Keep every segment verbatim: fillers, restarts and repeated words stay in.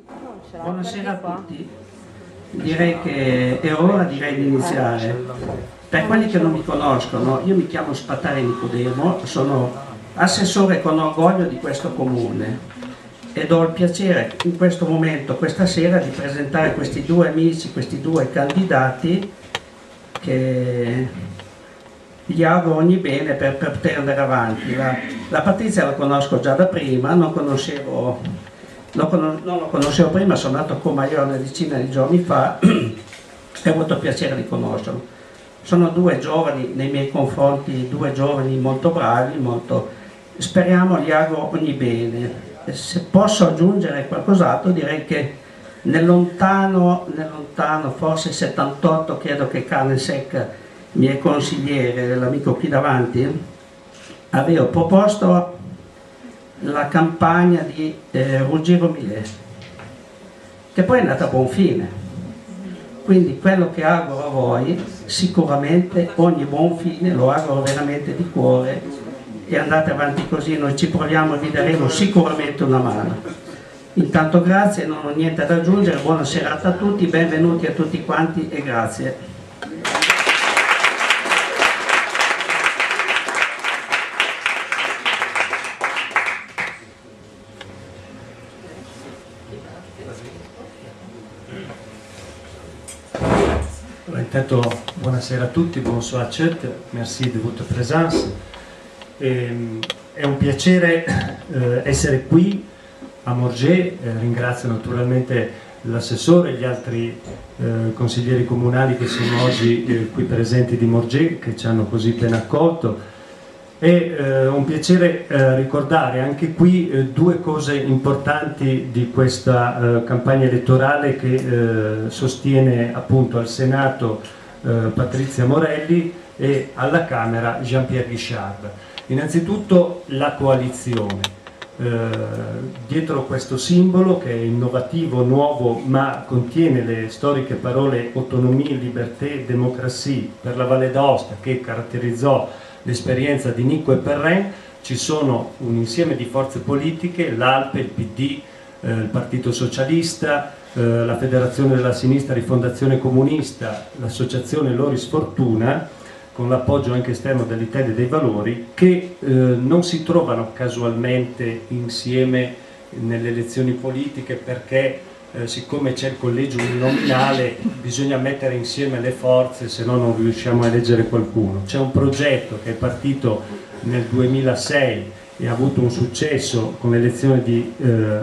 Buonasera a tutti, direi che è ora direi di iniziare. Per quelli che non mi conoscono, io mi chiamo Spatari Nicodemo, sono assessore con orgoglio di questo comune ed ho il piacere in questo momento, questa sera, di presentare questi due amici, questi due candidati che gli auguro ogni bene per, per poter andare avanti. La, la Patrizia la conosco già da prima, non conoscevo... Non lo conoscevo prima, sono andato a Comaio una decina di giorni fa e ho avuto il piacere di conoscerlo. Sono due giovani, nei miei confronti, due giovani molto bravi, molto... speriamo, gli auguro ogni bene. E se posso aggiungere qualcos'altro, direi che nel lontano, nel lontano, forse settantotto, credo che Carne Secca, mio consigliere, l'amico qui davanti, avevo proposto la campagna di eh, Ruggiero Millet, che poi è andata a buon fine. Quindi quello che auguro a voi, sicuramente ogni buon fine lo auguro veramente di cuore, e andate avanti così, noi ci proviamo e vi daremo sicuramente una mano. Intanto grazie, non ho niente da aggiungere, buona serata a tutti, benvenuti a tutti quanti e grazie. Intanto buonasera a tutti, bonsoir à tous, merci de votre présence. E, è un piacere eh, essere qui a Morges, eh, ringrazio naturalmente l'assessore e gli altri eh, consiglieri comunali che sono oggi eh, qui presenti di Morges, che ci hanno così ben accolto. È eh, un piacere eh, ricordare anche qui eh, due cose importanti di questa eh, campagna elettorale che eh, sostiene appunto al Senato eh, Patrizia Morelli e alla Camera Jean-Pierre Guichard. Innanzitutto la coalizione. Eh, dietro questo simbolo, che è innovativo, nuovo, ma contiene le storiche parole autonomie, liberté, démocratie per la Valle d'Aosta, che caratterizzò l'esperienza di Nicco e Perrin, ci sono un insieme di forze politiche, l'Alpe, il P D, eh, il Partito Socialista, eh, la Federazione della Sinistra Rifondazione Comunista, l'associazione Loris Fortuna, con l'appoggio anche esterno dell'Italia dei Valori, che eh, non si trovano casualmente insieme nelle elezioni politiche perché eh, siccome c'è il collegio uninominale bisogna mettere insieme le forze, se no non riusciamo a eleggere qualcuno. C'è un progetto che è partito nel duemilasei e ha avuto un successo con l'elezione di, eh,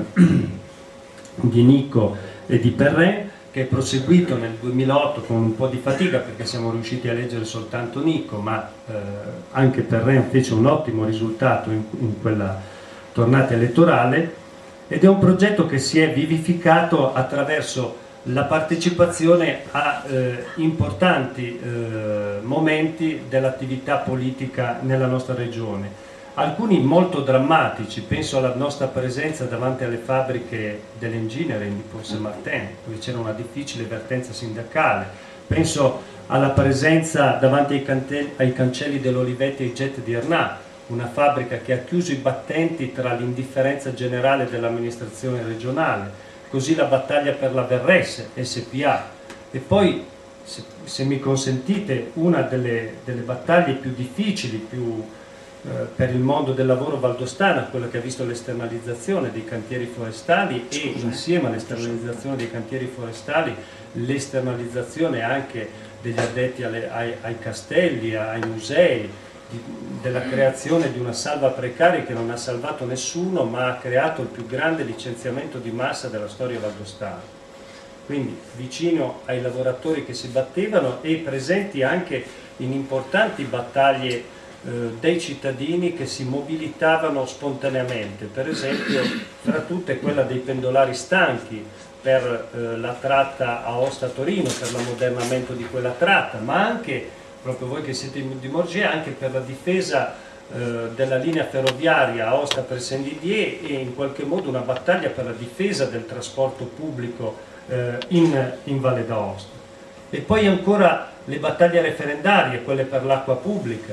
di Nicco e di Perrin, che è proseguito nel duemilaotto con un po' di fatica perché siamo riusciti a eleggere soltanto Nicco, ma eh, anche Perrin fece un ottimo risultato in, in quella tornata elettorale, ed è un progetto che si è vivificato attraverso la partecipazione a eh, importanti eh, momenti dell'attività politica nella nostra regione, alcuni molto drammatici. Penso alla nostra presenza davanti alle fabbriche dell'Engineering di Pont Saint-Martin, dove c'era una difficile vertenza sindacale, penso alla presenza davanti ai, cantelli, ai cancelli dell'Olivetti e Jet di Ernà, una fabbrica che ha chiuso i battenti tra l'indifferenza generale dell'amministrazione regionale, così la battaglia per la Verres S P A, e poi, se, se mi consentite, una delle, delle battaglie più difficili, più eh, per il mondo del lavoro valdostana, quella che ha visto l'esternalizzazione dei cantieri forestali e insieme all'esternalizzazione dei cantieri forestali l'esternalizzazione anche degli addetti alle, ai, ai castelli, ai musei, Di, della creazione di una salva precari che non ha salvato nessuno ma ha creato il più grande licenziamento di massa della storia valdostana. Quindi vicino ai lavoratori che si battevano e presenti anche in importanti battaglie eh, dei cittadini che si mobilitavano spontaneamente, per esempio fra tutte quella dei pendolari stanchi per eh, la tratta Aosta-Torino, per l'ammodernamento di quella tratta, ma anche, proprio voi che siete di Morges, anche per la difesa eh, della linea ferroviaria Aosta per Saint-Didier e in qualche modo una battaglia per la difesa del trasporto pubblico eh, in, in Valle d'Aosta. E poi ancora le battaglie referendarie, quelle per l'acqua pubblica,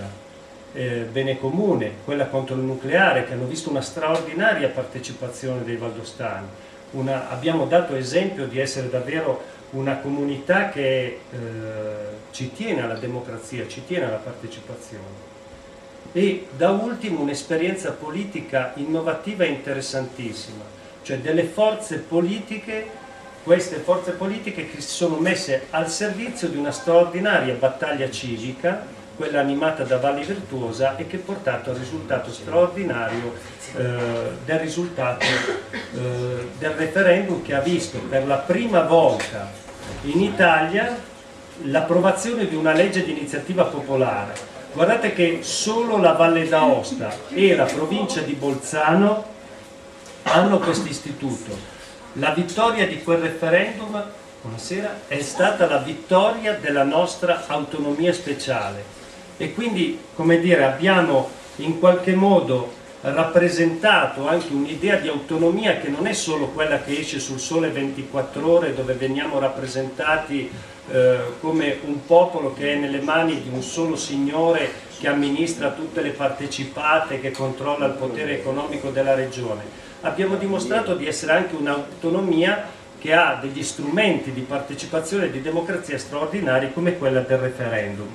eh, bene comune, quella contro il nucleare, che hanno visto una straordinaria partecipazione dei valdostani. una, abbiamo dato esempio di essere davvero una comunità che eh, ci tiene alla democrazia, ci tiene alla partecipazione. E da ultimo un'esperienza politica innovativa e interessantissima, cioè delle forze politiche, queste forze politiche che si sono messe al servizio di una straordinaria battaglia civica, quella animata da Valli Virtuosa, e che ha portato al risultato straordinario eh, del risultato eh, del referendum, che ha visto per la prima volta in Italia l'approvazione di una legge di iniziativa popolare. Guardate che solo la Valle d'Aosta e la provincia di Bolzano hanno questo istituto. La vittoria di quel referendum, buonasera, è stata la vittoria della nostra autonomia speciale, e quindi, come dire, abbiamo in qualche modo rappresentato anche un'idea di autonomia che non è solo quella che esce sul Sole ventiquattro Ore, dove veniamo rappresentati eh, come un popolo che è nelle mani di un solo signore che amministra tutte le partecipate, che controlla il potere economico della regione. Abbiamo dimostrato di essere anche un'autonomia che ha degli strumenti di partecipazione e di democrazia straordinari, come quella del referendum.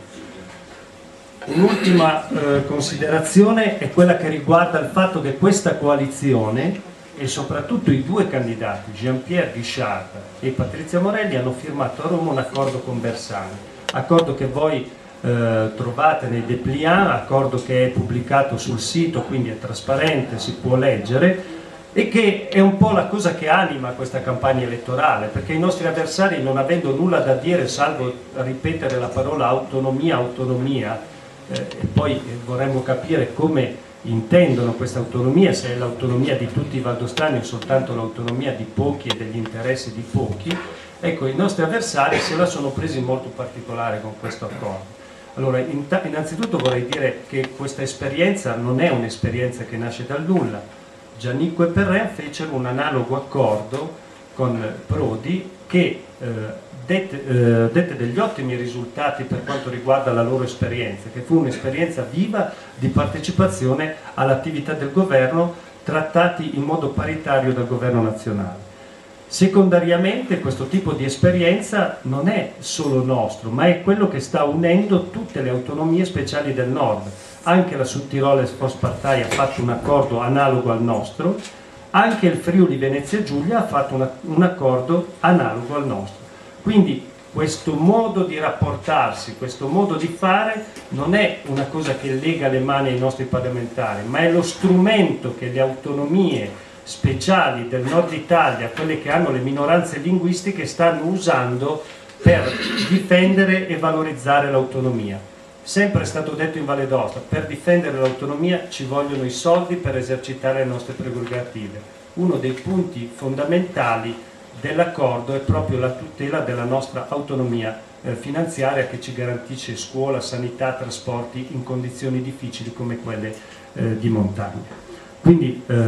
Un'ultima eh, considerazione è quella che riguarda il fatto che questa coalizione, e soprattutto i due candidati, Jean-Pierre Guichard e Patrizia Morelli, hanno firmato a Roma un accordo con Bersani, accordo che voi eh, trovate nei dépliant, accordo che è pubblicato sul sito, quindi è trasparente, si può leggere, e che è un po' la cosa che anima questa campagna elettorale, perché i nostri avversari, non avendo nulla da dire salvo ripetere la parola autonomia, autonomia, eh, e poi eh, vorremmo capire come intendono questa autonomia, se è l'autonomia di tutti i valdostani o soltanto l'autonomia di pochi e degli interessi di pochi. Ecco, i nostri avversari se la sono presi molto particolare con questo accordo. Allora, innanzitutto vorrei dire che questa esperienza non è un'esperienza che nasce dal nulla. Giannicco e Perrin fecero un analogo accordo con Prodi che eh, dette, eh, dette degli ottimi risultati per quanto riguarda la loro esperienza, che fu un'esperienza viva di partecipazione all'attività del governo, trattati in modo paritario dal governo nazionale. Secondariamente questo tipo di esperienza non è solo nostro, ma è quello che sta unendo tutte le autonomie speciali del nord. Anche la Südtiroler Volkspartei ha fatto un accordo analogo al nostro, anche il Friuli Venezia Giulia ha fatto una, un accordo analogo al nostro. Quindi questo modo di rapportarsi, questo modo di fare non è una cosa che lega le mani ai nostri parlamentari, ma è lo strumento che le autonomie speciali del nord Italia, quelle che hanno le minoranze linguistiche, stanno usando per difendere e valorizzare l'autonomia. Sempre è stato detto in Valle d'Aosta, per difendere l'autonomia ci vogliono i soldi per esercitare le nostre prerogative. Uno dei punti fondamentali dell'accordo è proprio la tutela della nostra autonomia eh, finanziaria, che ci garantisce scuola, sanità, trasporti in condizioni difficili come quelle eh, di montagna. Quindi eh,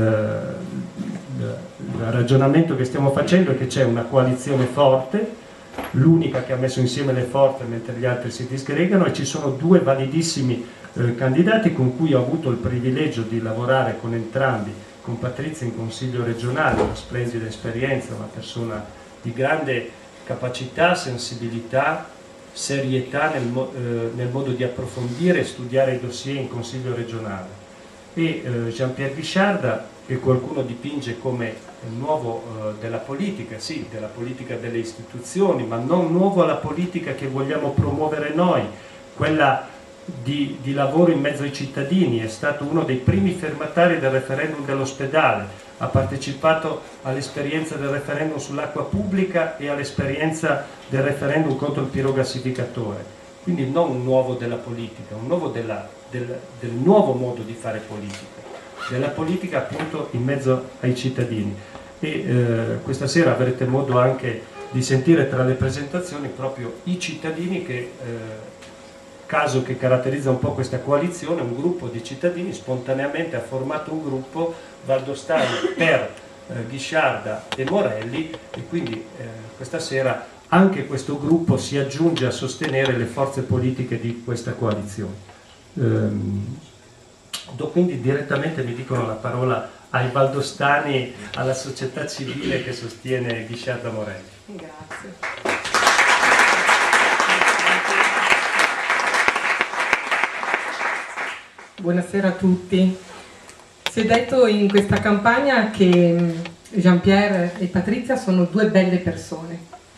il ragionamento che stiamo facendo è che c'è una coalizione forte, l'unica che ha messo insieme le forze mentre gli altri si disgregano, e ci sono due validissimi eh, candidati con cui ho avuto il privilegio di lavorare con entrambi, con Patrizia in consiglio regionale, una splendida esperienza, una persona di grande capacità, sensibilità, serietà nel, mo eh, nel modo di approfondire e studiare i dossier in consiglio regionale. E eh, Jean-Pierre Guichard, che qualcuno dipinge come nuovo eh, della politica, sì, della politica delle istituzioni, ma non nuovo alla politica che vogliamo promuovere noi, quella di, di lavoro in mezzo ai cittadini. È stato uno dei primi firmatari del referendum dell'ospedale, ha partecipato all'esperienza del referendum sull'acqua pubblica e all'esperienza del referendum contro il pirogassificatore. Quindi non un nuovo della politica, un nuovo della, del, del nuovo modo di fare politica, della politica appunto in mezzo ai cittadini. E eh, questa sera avrete modo anche di sentire tra le presentazioni proprio i cittadini che, eh, caso che caratterizza un po' questa coalizione, un gruppo di cittadini spontaneamente ha formato un gruppo valdostano per eh, Guichard e Morelli, e quindi eh, questa sera anche questo gruppo si aggiunge a sostenere le forze politiche di questa coalizione. Ehm, do quindi direttamente, mi dicono la parola ai valdostani, alla società civile che sostiene Ghisciarda Morelli. Grazie. Buonasera a tutti. Si è detto in questa campagna che Jean-Pierre e Patrizia sono due belle persone.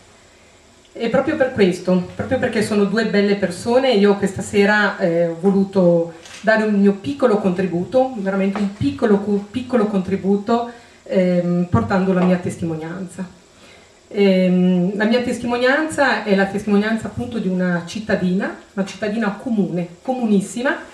E proprio per questo, proprio perché sono due belle persone, io questa sera eh, ho voluto dare un mio piccolo contributo, veramente un piccolo, piccolo contributo, ehm, portando la mia testimonianza. Ehm, la mia testimonianza è la testimonianza appunto di una cittadina, una cittadina comune, comunissima,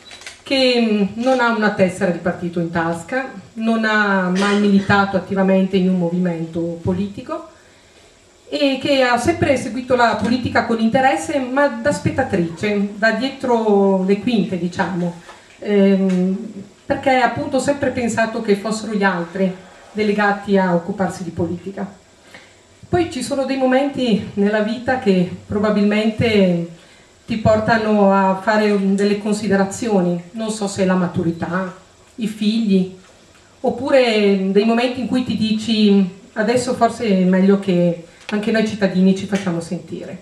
che non ha una tessera di partito in tasca, non ha mai militato attivamente in un movimento politico e che ha sempre seguito la politica con interesse, ma da spettatrice, da dietro le quinte, diciamo, ehm, perché ha appunto sempre pensato che fossero gli altri delegati a occuparsi di politica. Poi ci sono dei momenti nella vita che probabilmente ti portano a fare delle considerazioni, non so se è la maturità, i figli, oppure dei momenti in cui ti dici adesso forse è meglio che anche noi cittadini ci facciamo sentire.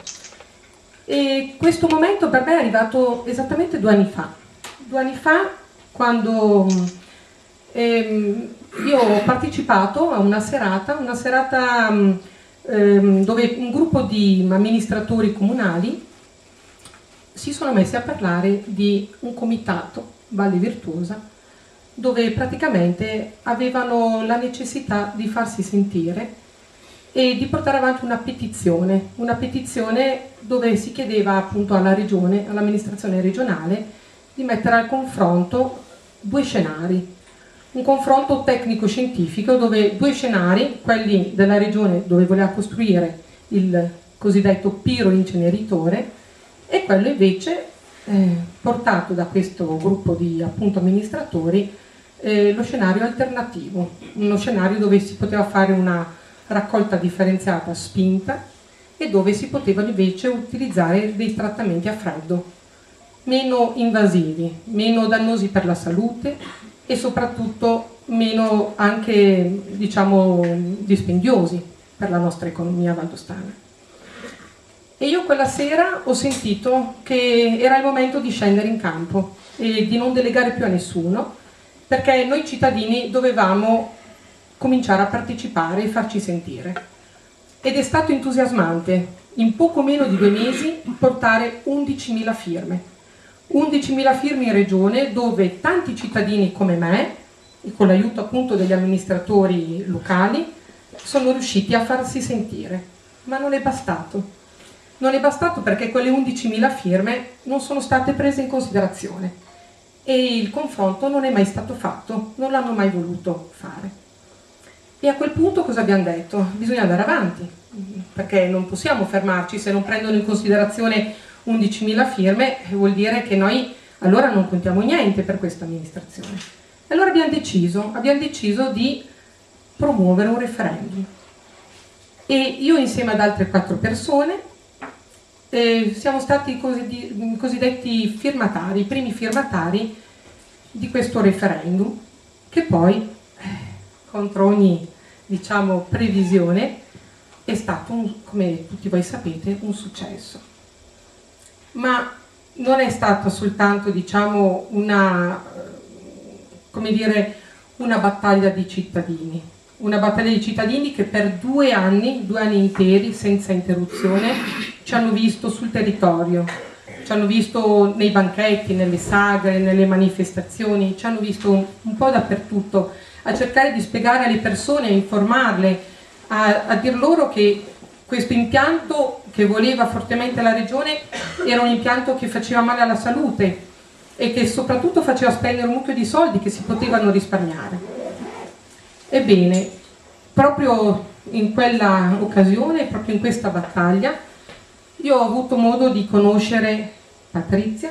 E questo momento per me è arrivato esattamente due anni fa. Due anni fa, quando ehm, io ho partecipato a una serata, una serata ehm, dove un gruppo di amministratori comunali si sono messi a parlare di un comitato, Valle Virtuosa, dove praticamente avevano la necessità di farsi sentire e di portare avanti una petizione, una petizione dove si chiedeva appunto alla regione, all'amministrazione regionale, di mettere al confronto due scenari, un confronto tecnico-scientifico dove due scenari, quelli della regione dove voleva costruire il cosiddetto piro inceneritore, e quello invece eh, portato da questo gruppo di appunto amministratori, eh, lo scenario alternativo, uno scenario dove si poteva fare una raccolta differenziata spinta e dove si potevano invece utilizzare dei trattamenti a freddo meno invasivi, meno dannosi per la salute e soprattutto meno anche, diciamo, dispendiosi per la nostra economia valdostana. E io quella sera ho sentito che era il momento di scendere in campo e di non delegare più a nessuno, perché noi cittadini dovevamo cominciare a partecipare e farci sentire. Ed è stato entusiasmante, in poco meno di due mesi, portare undicimila firme. undicimila firme in regione, dove tanti cittadini come me, e con l'aiuto appunto degli amministratori locali, sono riusciti a farsi sentire. Ma non è bastato. Non è bastato perché quelle undicimila firme non sono state prese in considerazione e il confronto non è mai stato fatto, non l'hanno mai voluto fare. E a quel punto cosa abbiamo detto? Bisogna andare avanti, perché non possiamo fermarci. Se non prendono in considerazione undicimila firme vuol dire che noi allora non contiamo niente per questa amministrazione. E allora abbiamo deciso, abbiamo deciso di promuovere un referendum. E io insieme ad altre quattro persone Eh, siamo stati i cosiddetti firmatari, i primi firmatari di questo referendum, che poi, eh, contro ogni, diciamo, previsione, è stato, un, come tutti voi sapete, un successo. Ma non è stata soltanto, diciamo, una, come dire, una battaglia di cittadini, una battaglia di cittadini che per due anni, due anni interi, senza interruzione, ci hanno visto sul territorio, ci hanno visto nei banchetti, nelle sagre, nelle manifestazioni, ci hanno visto un, un po' dappertutto, a cercare di spiegare alle persone, a informarle, a, a dir loro che questo impianto che voleva fortemente la regione era un impianto che faceva male alla salute e che soprattutto faceva spendere un mucchio di soldi che si potevano risparmiare. Ebbene, proprio in quella occasione, proprio in questa battaglia, io ho avuto modo di conoscere Patrizia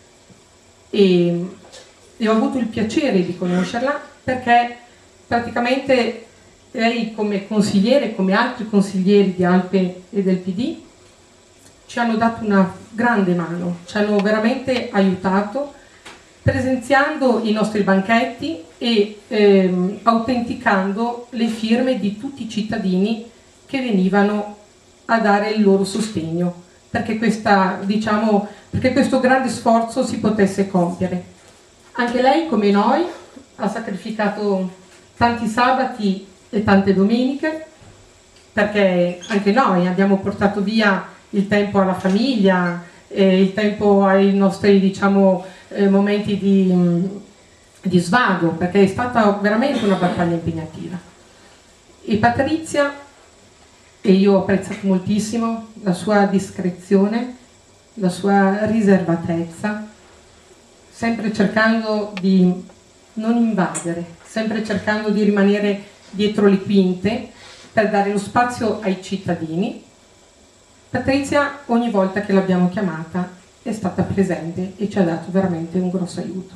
e, e ho avuto il piacere di conoscerla perché praticamente lei come consigliere, come altri consiglieri di Alpe e del P D, ci hanno dato una grande mano, ci hanno veramente aiutato presenziando i nostri banchetti e ehm, autenticando le firme di tutti i cittadini che venivano a dare il loro sostegno perché, questa, diciamo, perché questo grande sforzo si potesse compiere. Anche lei, come noi, ha sacrificato tanti sabati e tante domeniche, perché anche noi abbiamo portato via il tempo alla famiglia, eh, il tempo ai nostri, diciamo, eh, momenti di, di svago, perché è stata veramente una battaglia impegnativa. E Patrizia, e io ho apprezzato moltissimo la sua discrezione, la sua riservatezza, sempre cercando di non invadere, sempre cercando di rimanere dietro le quinte per dare lo spazio ai cittadini. Patrizia, ogni volta che l'abbiamo chiamata, è stata presente e ci ha dato veramente un grosso aiuto.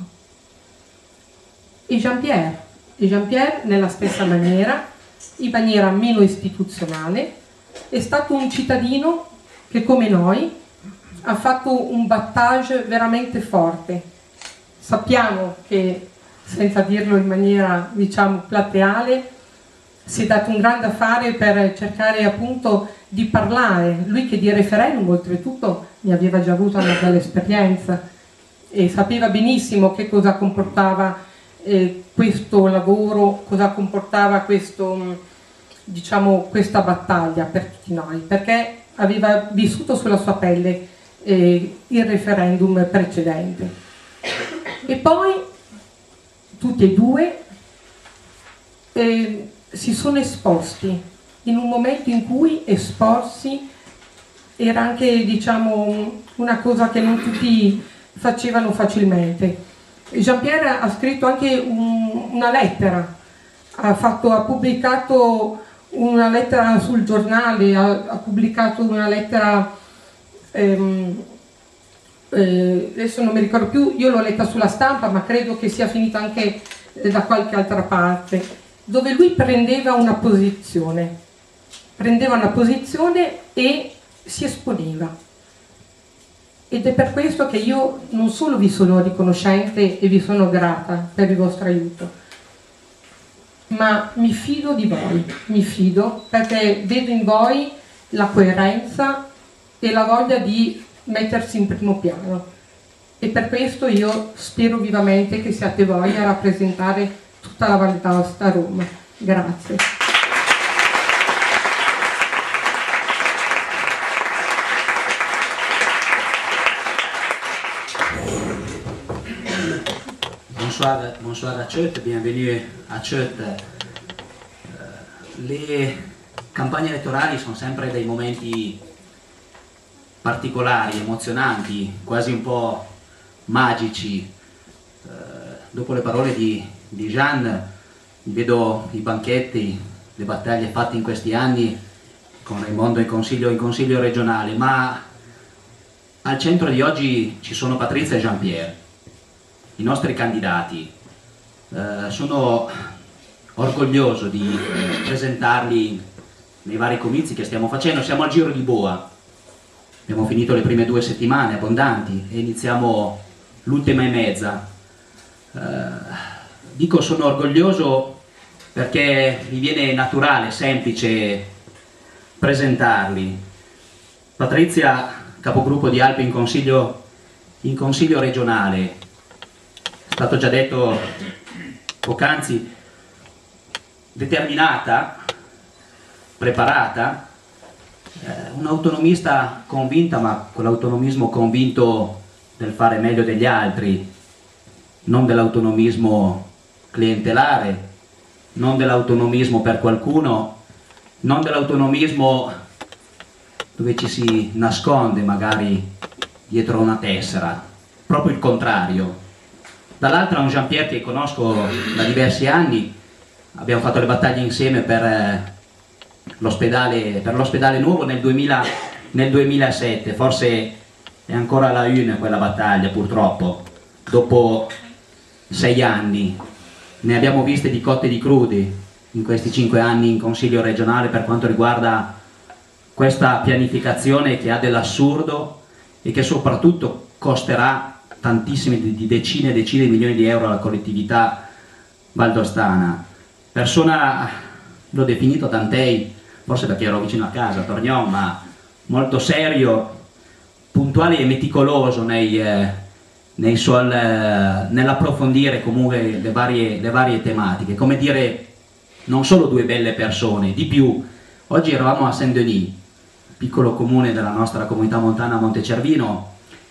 E Jean-Pierre, e Jean-Pierre nella stessa maniera, in maniera meno istituzionale, è stato un cittadino che, come noi, ha fatto un battage veramente forte. Sappiamo che, senza dirlo in maniera, diciamo, plateale, si è dato un grande affare per cercare appunto di parlare. Lui, che di referendum oltretutto ne aveva già avuto una bella esperienza e sapeva benissimo che cosa comportava eh, questo lavoro, cosa comportava questo, diciamo, questa battaglia per tutti noi, perché aveva vissuto sulla sua pelle eh, il referendum precedente. E poi tutti e due eh, si sono esposti in un momento in cui esporsi era anche, diciamo, una cosa che non tutti facevano facilmente. Jean-Pierre ha scritto anche un, una lettera, ha, fatto, ha pubblicato una lettera sul giornale, ha, ha pubblicato una lettera, ehm, eh, adesso non mi ricordo più, io l'ho letta sulla stampa, ma credo che sia finita anche eh, da qualche altra parte, dove lui prendeva una posizione, prendeva una posizione e si esponeva. Ed è per questo che io non solo vi sono riconoscente e vi sono grata per il vostro aiuto, ma mi fido di voi, mi fido perché vedo in voi la coerenza e la voglia di mettersi in primo piano. E per questo io spero vivamente che siate voi a rappresentare tutta la Valle d'Aosta a Roma. Grazie. Bonsoir, bonsoir à Chut, bienvenue à Chut. Le campagne elettorali sono sempre dei momenti particolari, emozionanti, quasi un po' magici. Dopo le parole di, di Jean, vedo i banchetti, le battaglie fatte in questi anni con Raimondo in consiglio, in consiglio regionale, ma al centro di oggi ci sono Patrizia e Jean-Pierre, i nostri candidati. Eh, sono orgoglioso di presentarli nei vari comizi che stiamo facendo. Siamo al Giro di Boa, abbiamo finito le prime due settimane abbondanti e iniziamo l'ultima e mezza. Eh, dico sono orgoglioso perché mi viene naturale, semplice presentarli. Patrizia, capogruppo di Alpi in consiglio, in consiglio regionale, è stato già detto poc'anzi, determinata, preparata, eh, un'autonomista convinta, ma quell'autonomismo convinto del fare meglio degli altri, non dell'autonomismo clientelare, non dell'autonomismo per qualcuno, non dell'autonomismo dove ci si nasconde magari dietro una tessera, proprio il contrario. Dall'altra un Jean-Pierre che conosco da diversi anni, abbiamo fatto le battaglie insieme per eh, l'ospedale per l'ospedale nuovo nel, duemila, nel duemilasette, forse è ancora la una quella battaglia purtroppo, dopo sei anni. Ne abbiamo viste di cotte e di crudi in questi cinque anni in consiglio regionale per quanto riguarda questa pianificazione che ha dell'assurdo e che soprattutto costerà tantissime, di decine e decine di milioni di euro alla collettività valdostana. Persona, l'ho definito Tantei, forse perché ero vicino a casa, a Tornion, ma molto serio, puntuale e meticoloso nei, eh, nei suoi, eh, nell'approfondire comunque le varie, le varie tematiche, come dire, non solo due belle persone, di più. Oggi eravamo a Saint-Denis, piccolo comune della nostra comunità montana Montecervino,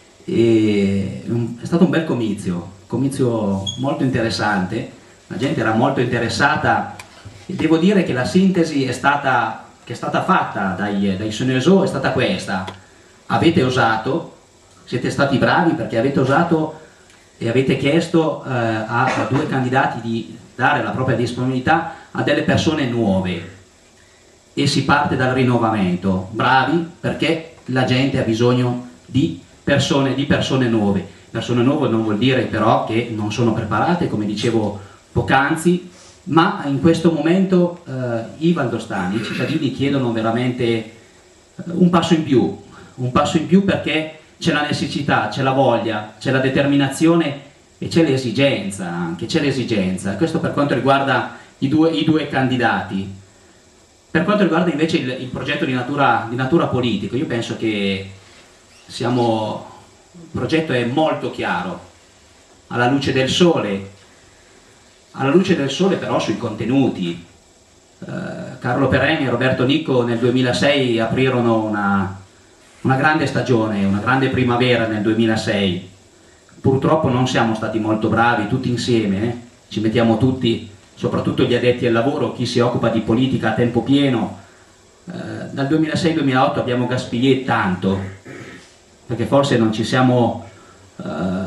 e è stato un bel comizio, comizio molto interessante, la gente era molto interessata e devo dire che la sintesi è stata, che è stata fatta dai, dai Seneso è stata questa: avete osato, siete stati bravi perché avete osato e avete chiesto eh, a, a due candidati di dare la propria disponibilità a delle persone nuove e si parte dal rinnovamento. Bravi perché la gente ha bisogno di persone, di persone nuove. Persone nuove non vuol dire però che non sono preparate, come dicevo poc'anzi, ma in questo momento eh, i valdostani, i cittadini chiedono veramente eh, un passo in più, un passo in più perché c'è la necessità, c'è la voglia, c'è la determinazione e c'è l'esigenza anche, c'è l'esigenza. Questo per quanto riguarda i due, i due candidati. Per quanto riguarda invece il, il progetto di natura, di natura politica, io penso che siamo, il progetto è molto chiaro, alla luce del sole, alla luce del sole però sui contenuti. Eh, Carlo Pereni e Roberto Nicco nel duemilasei aprirono una, una grande stagione, una grande primavera nel duemilasei. Purtroppo non siamo stati molto bravi tutti insieme, eh? Ci mettiamo tutti, soprattutto gli addetti al lavoro, chi si occupa di politica a tempo pieno. Eh, dal duemilasei duemilaotto abbiamo gaspigliato tanto, perché forse non ci siamo, eh,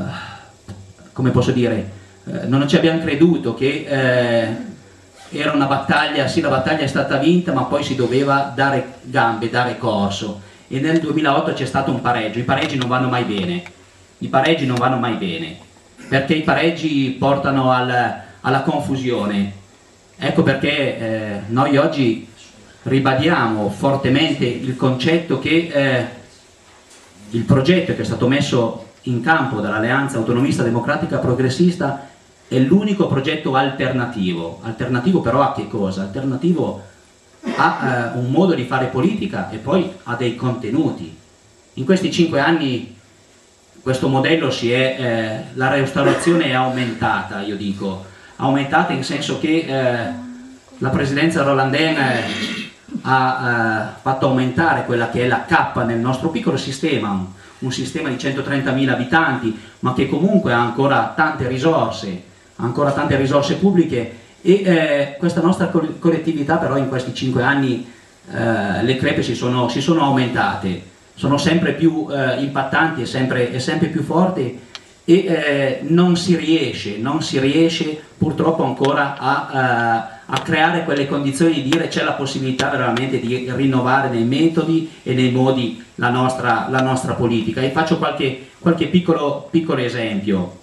come posso dire, eh, non ci abbiamo creduto che eh, era una battaglia, sì, la battaglia è stata vinta, ma poi si doveva dare gambe, dare corso. E nel duemilaotto c'è stato un pareggio. I pareggi non vanno mai bene, i pareggi non vanno mai bene, perché i pareggi portano al alla confusione. Ecco perché eh, noi oggi ribadiamo fortemente il concetto che eh, il progetto che è stato messo in campo dall'Alleanza Autonomista Democratica Progressista è l'unico progetto alternativo. Alternativo però a che cosa? Alternativo a eh, un modo di fare politica e poi a dei contenuti. In questi cinque anni questo modello si è, eh, la restaurazione è aumentata, io dico, aumentata in senso che eh, la presidenza Rolandin eh, ha eh, fatto aumentare quella che è la cappa nel nostro piccolo sistema, un, un sistema di centotrentamila abitanti, ma che comunque ha ancora tante risorse, ancora tante risorse pubbliche e eh, questa nostra collettività però in questi cinque anni eh, le crepe si sono, si sono aumentate, sono sempre più eh, impattanti e sempre, e sempre più forti. E eh, non si riesce, non si riesce purtroppo ancora a, uh, a creare quelle condizioni di dire c'è la possibilità veramente di rinnovare nei metodi e nei modi la nostra, la nostra politica. E faccio qualche, qualche piccolo, piccolo esempio.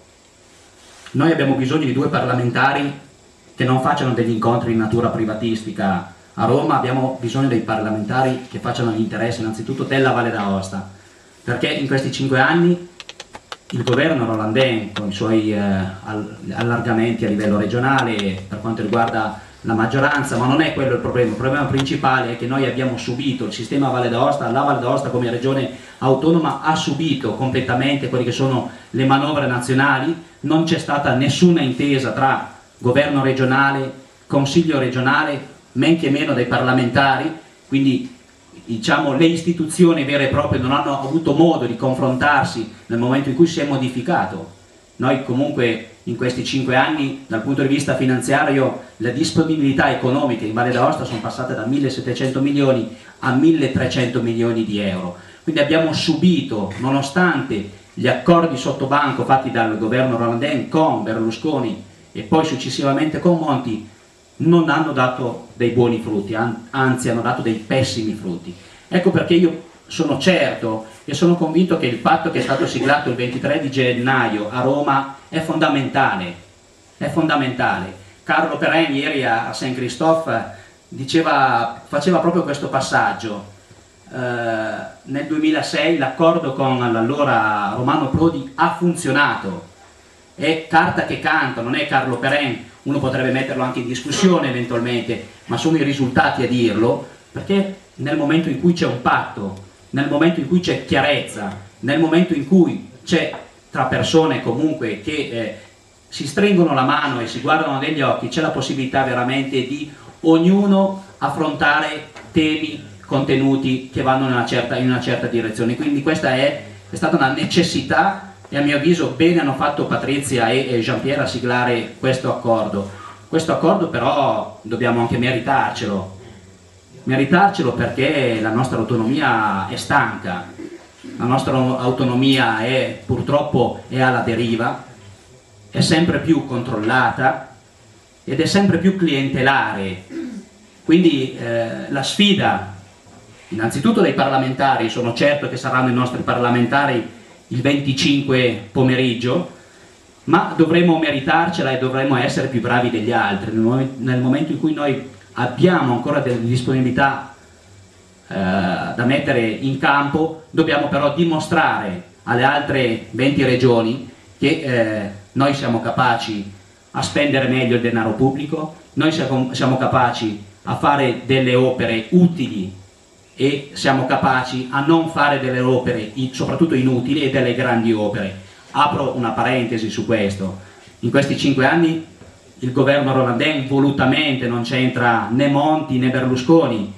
Noi abbiamo bisogno di due parlamentari che non facciano degli incontri in natura privatistica a Roma, abbiamo bisogno dei parlamentari che facciano l'interesse innanzitutto della Valle d'Aosta, perché in questi cinque anni il governo Rolandin con i suoi eh, allargamenti a livello regionale per quanto riguarda la maggioranza, ma non è quello il problema, il problema principale è che noi abbiamo subito, il sistema Valle d'Aosta, la Valle d'Aosta come regione autonoma ha subito completamente quelle che sono le manovre nazionali, non c'è stata nessuna intesa tra governo regionale, consiglio regionale, men che meno dei parlamentari, quindi diciamo le istituzioni vere e proprie non hanno avuto modo di confrontarsi nel momento in cui si è modificato. Noi comunque in questi cinque anni dal punto di vista finanziario le disponibilità economiche in Valle d'Aosta sono passate da millesettecento milioni a milletrecento milioni di euro, quindi abbiamo subito, nonostante gli accordi sottobanco fatti dal governo Rolandin con Berlusconi e poi successivamente con Monti, non hanno dato dei buoni frutti, anzi hanno dato dei pessimi frutti. Ecco perché io sono certo e sono convinto che il patto che è stato siglato il ventitré di gennaio a Roma è fondamentale, è fondamentale. Carlo Pereni ieri a Saint Christophe diceva, faceva proprio questo passaggio, eh, nel duemilasei l'accordo con l'allora Romano Prodi ha funzionato, è carta che canta, non è Carlo Peren, uno potrebbe metterlo anche in discussione eventualmente, ma sono i risultati a dirlo, perché nel momento in cui c'è un patto, nel momento in cui c'è chiarezza, nel momento in cui c'è tra persone comunque che eh, si stringono la mano e si guardano negli occhi, c'è la possibilità veramente di ognuno affrontare temi, contenuti che vanno in una certa, in una certa direzione. Quindi questa è, è stata una necessità e a mio avviso bene hanno fatto Patrizia e, e Jean-Pierre a siglare questo accordo. Questo accordo però dobbiamo anche meritarcelo, meritarcelo perché la nostra autonomia è stanca, la nostra autonomia è purtroppo è alla deriva, è sempre più controllata ed è sempre più clientelare. Quindi eh, la sfida innanzitutto dei parlamentari, sono certo che saranno i nostri parlamentari il venticinque pomeriggio, ma dovremo meritarcela e dovremo essere più bravi degli altri. Nel momento in cui noi abbiamo ancora delle disponibilità eh, da mettere in campo, dobbiamo però dimostrare alle altre venti regioni che eh, noi siamo capaci a spendere meglio il denaro pubblico, noi siamo, siamo capaci a fare delle opere utili e siamo capaci a non fare delle opere soprattutto inutili e delle grandi opere. Apro una parentesi su questo: in questi cinque anni il governo Rolandin volutamente, non c'entra né Monti né Berlusconi,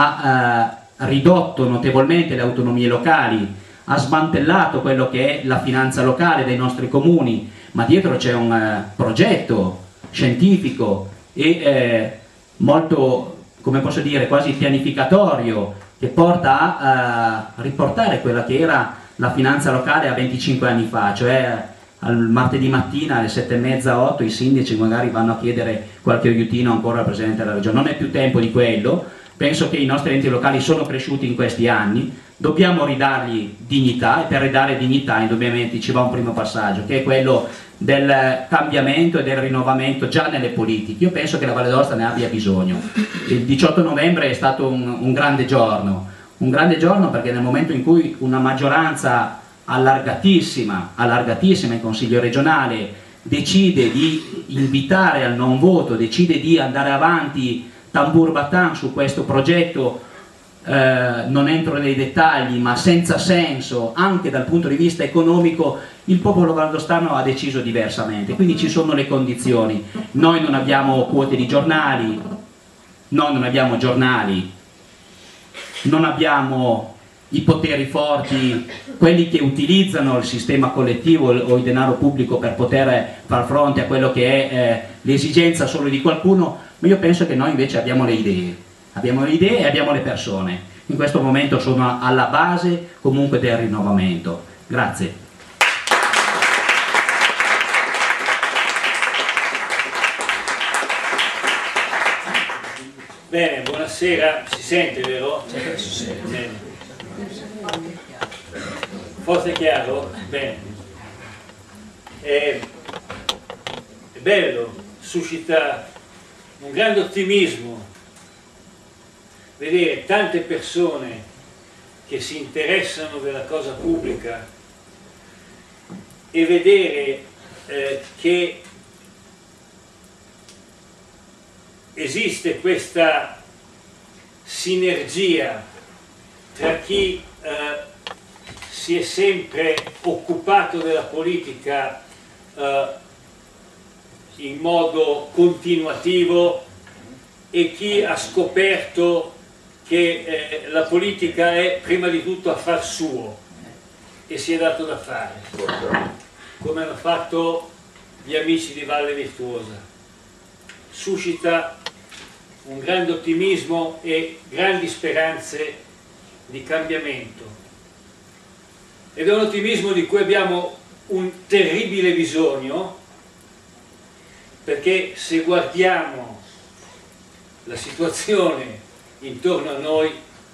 ha eh, ridotto notevolmente le autonomie locali, ha smantellato quello che è la finanza locale dei nostri comuni, ma dietro c'è un eh, progetto scientifico e eh, molto, come posso dire, quasi pianificatorio, che porta a uh, riportare quella che era la finanza locale a venticinque anni fa, cioè al martedì mattina alle sette e mezza, otto i sindaci magari vanno a chiedere qualche aiutino ancora al Presidente della Regione. Non è più tempo di quello, penso che i nostri enti locali sono cresciuti in questi anni, dobbiamo ridargli dignità e per ridare dignità indubbiamente ci va un primo passaggio, che è quello del cambiamento e del rinnovamento già nelle politiche. Io penso che la Valle d'Aosta ne abbia bisogno. Il diciotto novembre è stato un, un grande giorno, un grande giorno perché nel momento in cui una maggioranza allargatissima, allargatissima in Consiglio regionale decide di invitare al non voto, decide di andare avanti tambour battant su questo progetto, eh, non entro nei dettagli, ma senza senso anche dal punto di vista economico, il popolo valdostano ha deciso diversamente, quindi ci sono le condizioni. Noi non abbiamo quote di giornali, noi non abbiamo giornali, non abbiamo i poteri forti, quelli che utilizzano il sistema collettivo o il denaro pubblico per poter far fronte a quello che è eh, l'esigenza solo di qualcuno, ma io penso che noi invece abbiamo le idee, abbiamo le idee e abbiamo le persone. In questo momento sono alla base comunque del rinnovamento. Grazie. Bene, buonasera, si sente vero? Bene. Forte e chiaro? Bene. È, è bello, suscita un grande ottimismo vedere tante persone che si interessano della cosa pubblica e vedere eh, che esiste questa sinergia tra chi eh, si è sempre occupato della politica eh, in modo continuativo e chi ha scoperto che eh, la politica è prima di tutto affar suo e si è dato da fare, come hanno fatto gli amici di Valle Virtuosa. Suscita un grande ottimismo e grandi speranze di cambiamento. Ed è un ottimismo di cui abbiamo un terribile bisogno, perché se guardiamo la situazione intorno a noi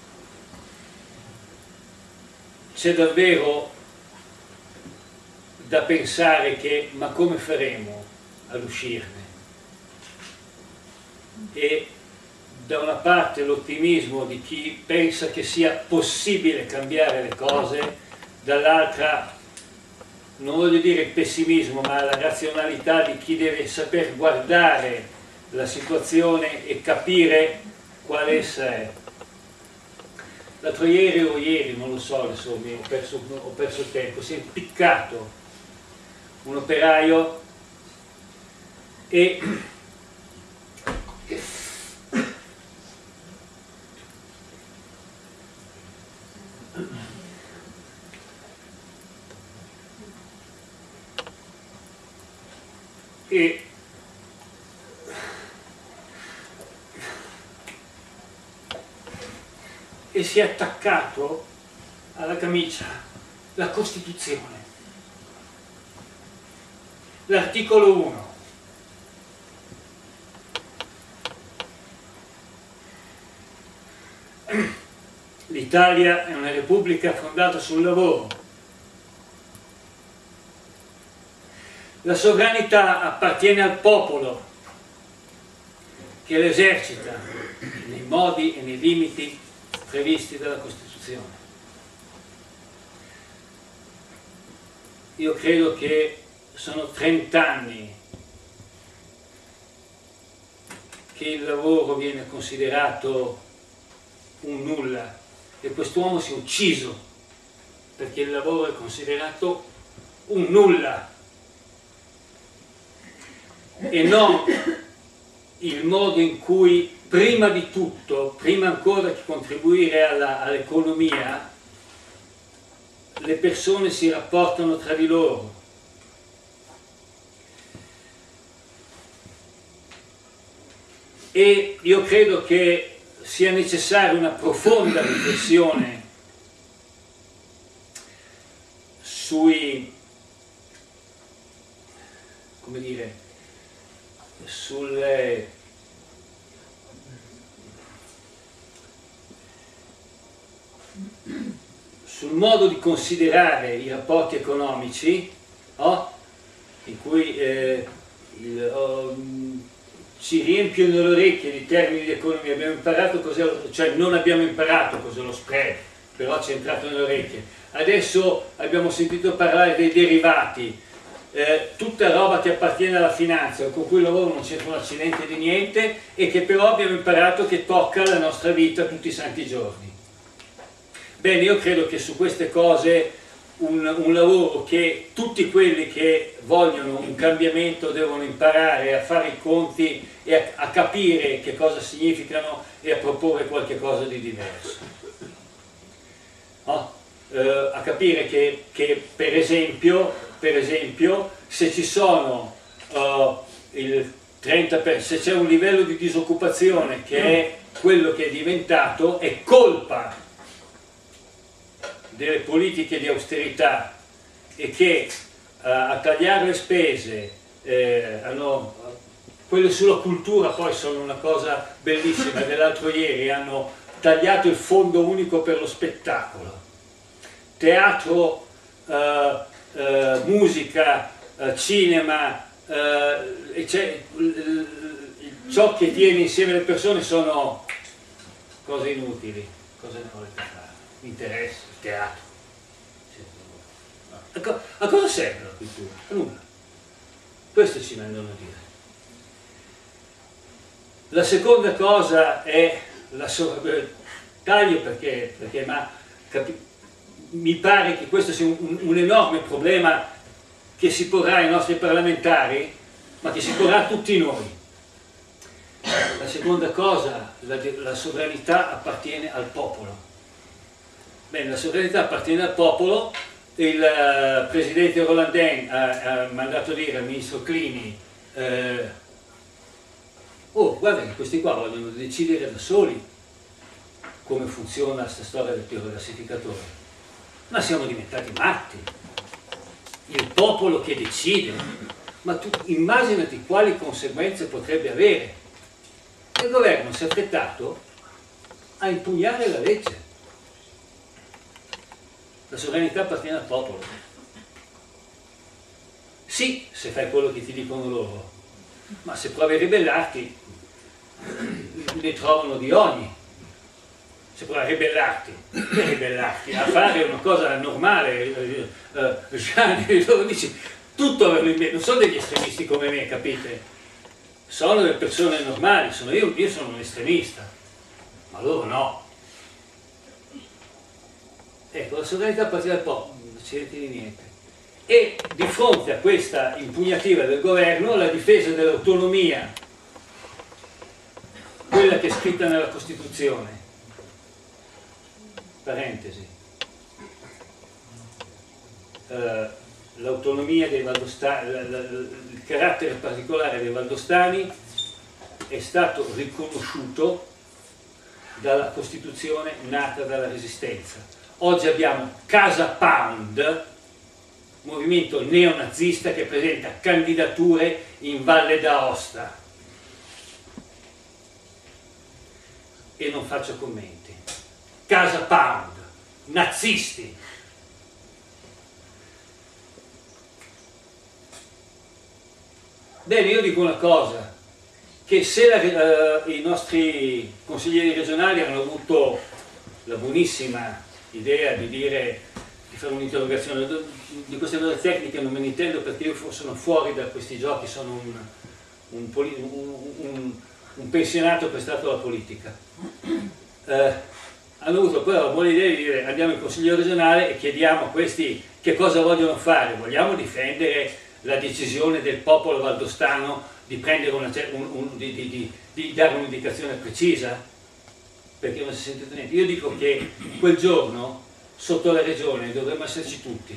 c'è davvero da pensare che ma come faremo ad uscirne? E da una parte l'ottimismo di chi pensa che sia possibile cambiare le cose, dall'altra, non voglio dire il pessimismo, ma la razionalità di chi deve saper guardare la situazione e capire qual essa è. L'altro ieri o ieri, non lo so, insomma, ho perso, ho perso il tempo, si è impiccato un operaio e e e si è attaccato alla camicia la Costituzione, l'articolo uno. L'Italia è una repubblica fondata sul lavoro. La sovranità appartiene al popolo, che l'esercita nei modi e nei limiti previsti dalla Costituzione. Io credo che sono trent'anni che il lavoro viene considerato un nulla e quest'uomo si è ucciso perché il lavoro è considerato un nulla e non il modo in cui prima di tutto, prima ancora di contribuire all'economia, le persone si rapportano tra di loro. E io credo che sia necessaria una profonda riflessione sui, come dire, sulle sul modo di considerare i rapporti economici, oh, in cui eh, il, oh, ci riempiono le orecchie di termini di economia. Abbiamo imparato cos'è, cioè non abbiamo imparato cos'è lo spread, però ci è entrato nelle orecchie. Adesso abbiamo sentito parlare dei derivati, eh, tutta roba che appartiene alla finanza, con cui il lavoro non c'entra un accidente di niente e che però abbiamo imparato che tocca la nostra vita tutti i santi giorni. Bene, io credo che su queste cose un, un lavoro che tutti quelli che vogliono un cambiamento devono imparare a fare i conti e a, a capire che cosa significano e a proporre qualche cosa di diverso. No? Eh, a capire che, che per, esempio, per esempio se ci sono uh, il trenta per cento, se c'è un livello di disoccupazione che è quello che è diventato, è colpa delle politiche di austerità e che uh, a tagliare le spese, eh, hanno, quelle sulla cultura poi sono una cosa bellissima, dell'altro ieri hanno tagliato il fondo unico per lo spettacolo, teatro, uh, uh, musica, uh, cinema, uh, e c'è, ciò che tiene insieme le persone sono cose inutili, cosa ne volete fare? Interesse, teatro. A, co a cosa serve la cultura? A nulla. Questo ci vengono a dire. La seconda cosa è la taglio perché, perché ma mi pare che questo sia un, un enorme problema che si porrà ai nostri parlamentari, ma che si porrà a tutti noi. La seconda cosa, la, la sovranità appartiene al popolo. Bene, la sovranità appartiene al popolo, il uh, presidente Rolandin ha, ha mandato dire al ministro Clini eh, oh, guarda che questi qua vogliono decidere da soli come funziona questa storia del tiro classificatore. Ma siamo diventati matti, il popolo che decide, ma tu immaginati quali conseguenze potrebbe avere. Il governo si è affrettato a impugnare la legge. La sovranità appartiene al popolo. Sì, se fai quello che ti dicono loro, ma se provi a ribellarti, ne trovano di ogni. Se puoi ribellarti, per ribellarti, a fare una cosa normale, eh, eh, Gianni loro dici, tutto avevano in mente, non sono degli estremisti come me, capite? Sono delle persone normali, sono io, io sono un estremista, ma loro no. Ecco, la sovranità partirà un po', non ci di niente. E di fronte a questa impugnativa del governo, la difesa dell'autonomia, quella che è scritta nella Costituzione, parentesi, uh, l'autonomia dei valdostani, il carattere particolare dei valdostani è stato riconosciuto dalla Costituzione nata dalla Resistenza. Oggi abbiamo Casa Pound, movimento neonazista che presenta candidature in Valle d'Aosta, e non faccio commenti. Casa Pound, nazisti. Bene, io dico una cosa, che se la, uh, i nostri consiglieri regionali hanno avuto la buonissima idea di dire, di fare un'interrogazione, di queste cose tecniche non me ne intendo perché io sono fuori da questi giochi, sono un, un, un, un, un pensionato prestato alla politica. Uh, hanno avuto poi la buona idea di dire andiamo in consiglio regionale e chiediamo a questi che cosa vogliono fare, vogliamo difendere la decisione del popolo valdostano di, prendere una, un, un, di, di, di, di dare un'indicazione precisa, perché non si sente niente. Io dico che quel giorno sotto la regione dovremmo esserci tutti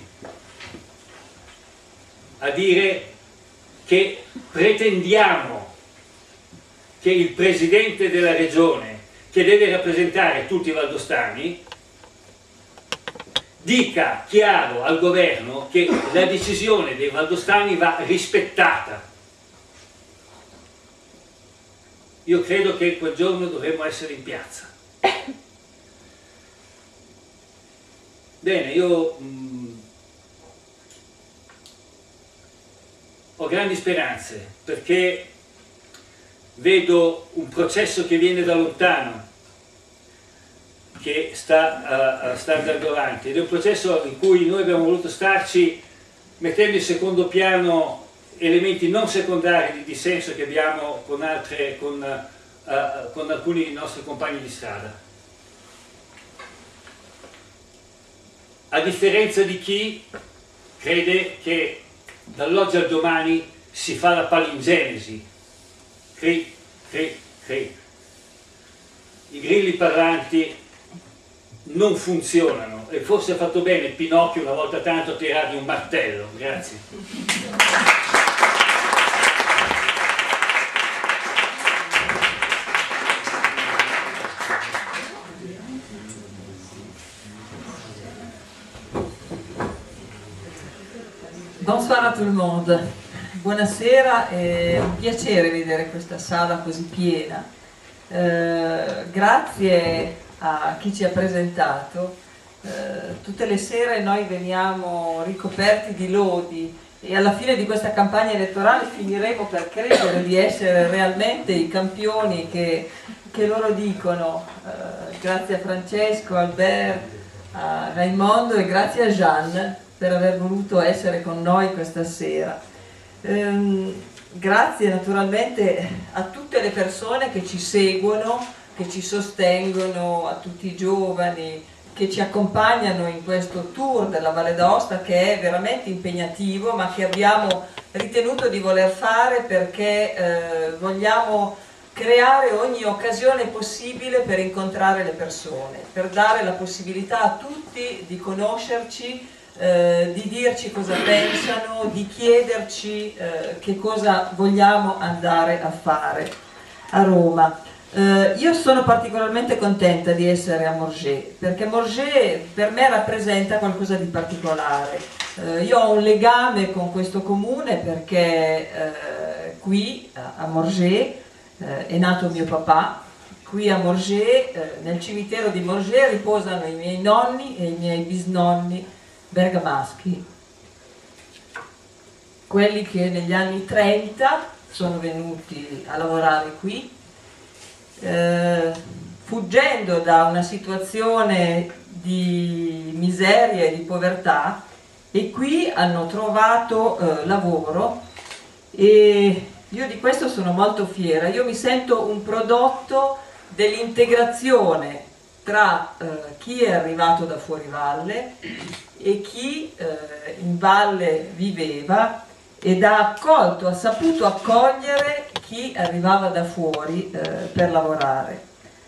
a dire che pretendiamo che il presidente della regione, che deve rappresentare tutti i valdostani, dica chiaro al governo che la decisione dei valdostani va rispettata. Io credo che quel giorno dovremmo essere in piazza. Bene, io mh, ho grandi speranze perché vedo un processo che viene da lontano, che sta, uh, sta andando avanti, ed è un processo in cui noi abbiamo voluto starci mettendo in secondo piano elementi non secondari di dissenso che abbiamo con, altre, con, uh, con alcuni nostri compagni di strada. A differenza di chi crede che dall'oggi al domani si fa la palingenesi, cri, cri, cri. I grilli parlanti non funzionano e forse ha fatto bene Pinocchio una volta tanto a tirargli un martello. Grazie. Bonsoir a tout le monde. Buonasera, è un piacere vedere questa sala così piena. Eh, grazie a chi ci ha presentato. Eh, tutte le sere noi veniamo ricoperti di lodi e alla fine di questa campagna elettorale finiremo per credere di essere realmente i campioni che, che loro dicono. Eh, grazie a Francesco, a Albert, a Raimondo e grazie a Jeanne per aver voluto essere con noi questa sera. Ehm, grazie naturalmente a tutte le persone che ci seguono, che ci sostengono, a tutti i giovani che ci accompagnano in questo tour della Valle d'Aosta, che è veramente impegnativo ma che abbiamo ritenuto di voler fare perché eh, vogliamo creare ogni occasione possibile per incontrare le persone, per dare la possibilità a tutti di conoscerci, eh, di dirci cosa pensano, di chiederci eh, che cosa vogliamo andare a fare a Roma. Uh, io sono particolarmente contenta di essere a Morges, perché Morges per me rappresenta qualcosa di particolare. Uh, io ho un legame con questo comune perché uh, qui a Morges uh, è nato mio papà, qui a Morges, uh, nel cimitero di Morges riposano i miei nonni e i miei bisnonni bergamaschi, quelli che negli anni trenta sono venuti a lavorare qui eh, fuggendo da una situazione di miseria e di povertà, e qui hanno trovato eh, lavoro, e io di questo sono molto fiera. Io mi sento un prodotto dell'integrazione tra eh, chi è arrivato da fuori valle e chi eh, in valle viveva ed ha accolto, ha saputo accogliere chi arrivava da fuori eh, per lavorare.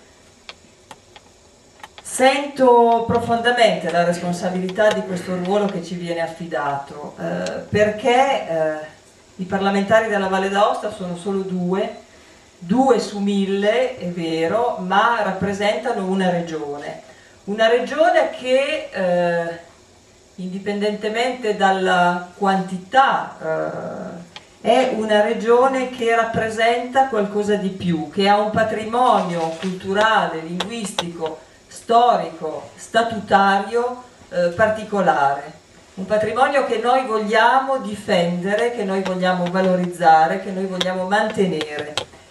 Sento profondamente la responsabilità di questo ruolo che ci viene affidato, eh, perché eh, i parlamentari della Valle d'Aosta sono solo due, due su mille, è vero, ma rappresentano una regione. Una regione che, eh, indipendentemente dalla quantità, eh, è una regione che rappresenta qualcosa di più, che ha un patrimonio culturale, linguistico, storico, statutario eh, particolare, un patrimonio che noi vogliamo difendere, che noi vogliamo valorizzare, che noi vogliamo mantenere.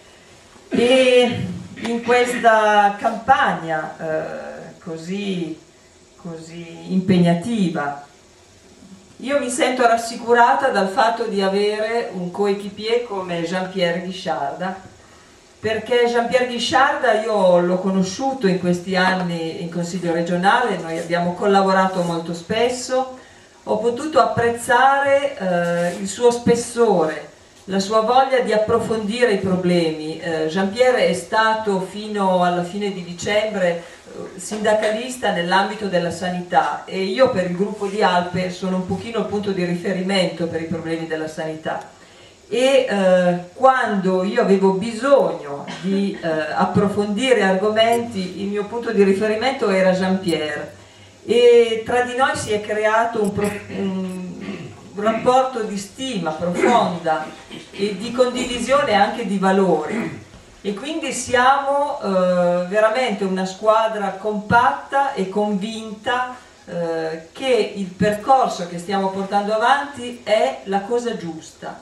E in questa campagna eh, così, così impegnativa io mi sento rassicurata dal fatto di avere un coéquipier come Jean-Pierre Guisciarda, perché Jean-Pierre Guisciarda io l'ho conosciuto in questi anni in Consiglio regionale, noi abbiamo collaborato molto spesso, ho potuto apprezzare eh, il suo spessore, la sua voglia di approfondire i problemi. eh, Jean-Pierre è stato fino alla fine di dicembre eh, sindacalista nell'ambito della sanità, e io per il gruppo di Alpe sono un pochino il punto di riferimento per i problemi della sanità. E eh, quando io avevo bisogno di eh, approfondire argomenti, il mio punto di riferimento era Jean-Pierre, e tra di noi si è creato un, pro, un rapporto di stima profonda e di condivisione anche di valori, e quindi siamo eh, veramente una squadra compatta e convinta eh, che il percorso che stiamo portando avanti è la cosa giusta,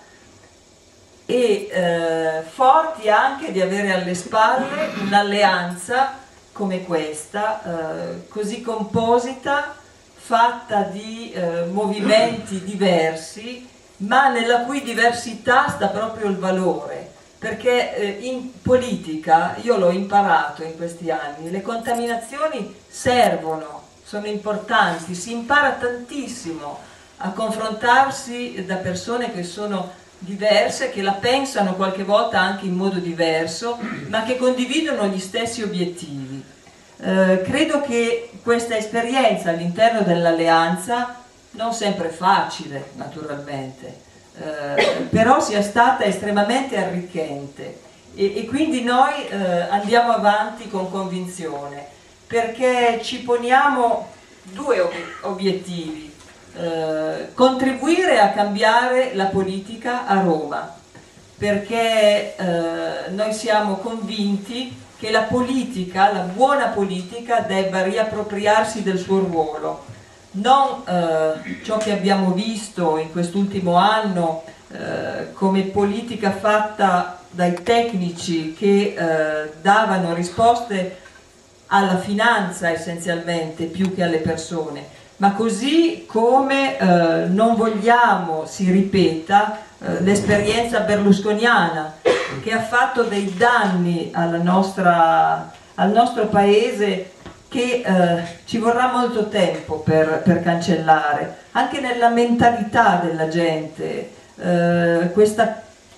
e eh, forti anche di avere alle spalle un'alleanza come questa, eh, così composita, fatta di eh, movimenti diversi, ma nella cui diversità sta proprio il valore, perché eh, in politica, io l'ho imparato in questi anni, le contaminazioni servono, sono importanti, si impara tantissimo a confrontarsi da persone che sono diverse, che la pensano qualche volta anche in modo diverso, ma che condividono gli stessi obiettivi. Eh, credo che questa esperienza all'interno dell'alleanza, non sempre facile naturalmente, eh, però sia stata estremamente arricchente, e, e quindi noi eh, andiamo avanti con convinzione, perché ci poniamo due ob obiettivi. Eh, contribuire a cambiare la politica a Roma, perché eh, noi siamo convinti che la politica, la buona politica, debba riappropriarsi del suo ruolo, non eh, ciò che abbiamo visto in quest'ultimo anno eh, come politica fatta dai tecnici che eh, davano risposte alla finanza essenzialmente più che alle persone. Ma così come eh, non vogliamo si ripeta eh, l'esperienza berlusconiana, che ha fatto dei danni alla nostra, al nostro paese, che eh, ci vorrà molto tempo per, per cancellare, anche nella mentalità della gente, eh, questa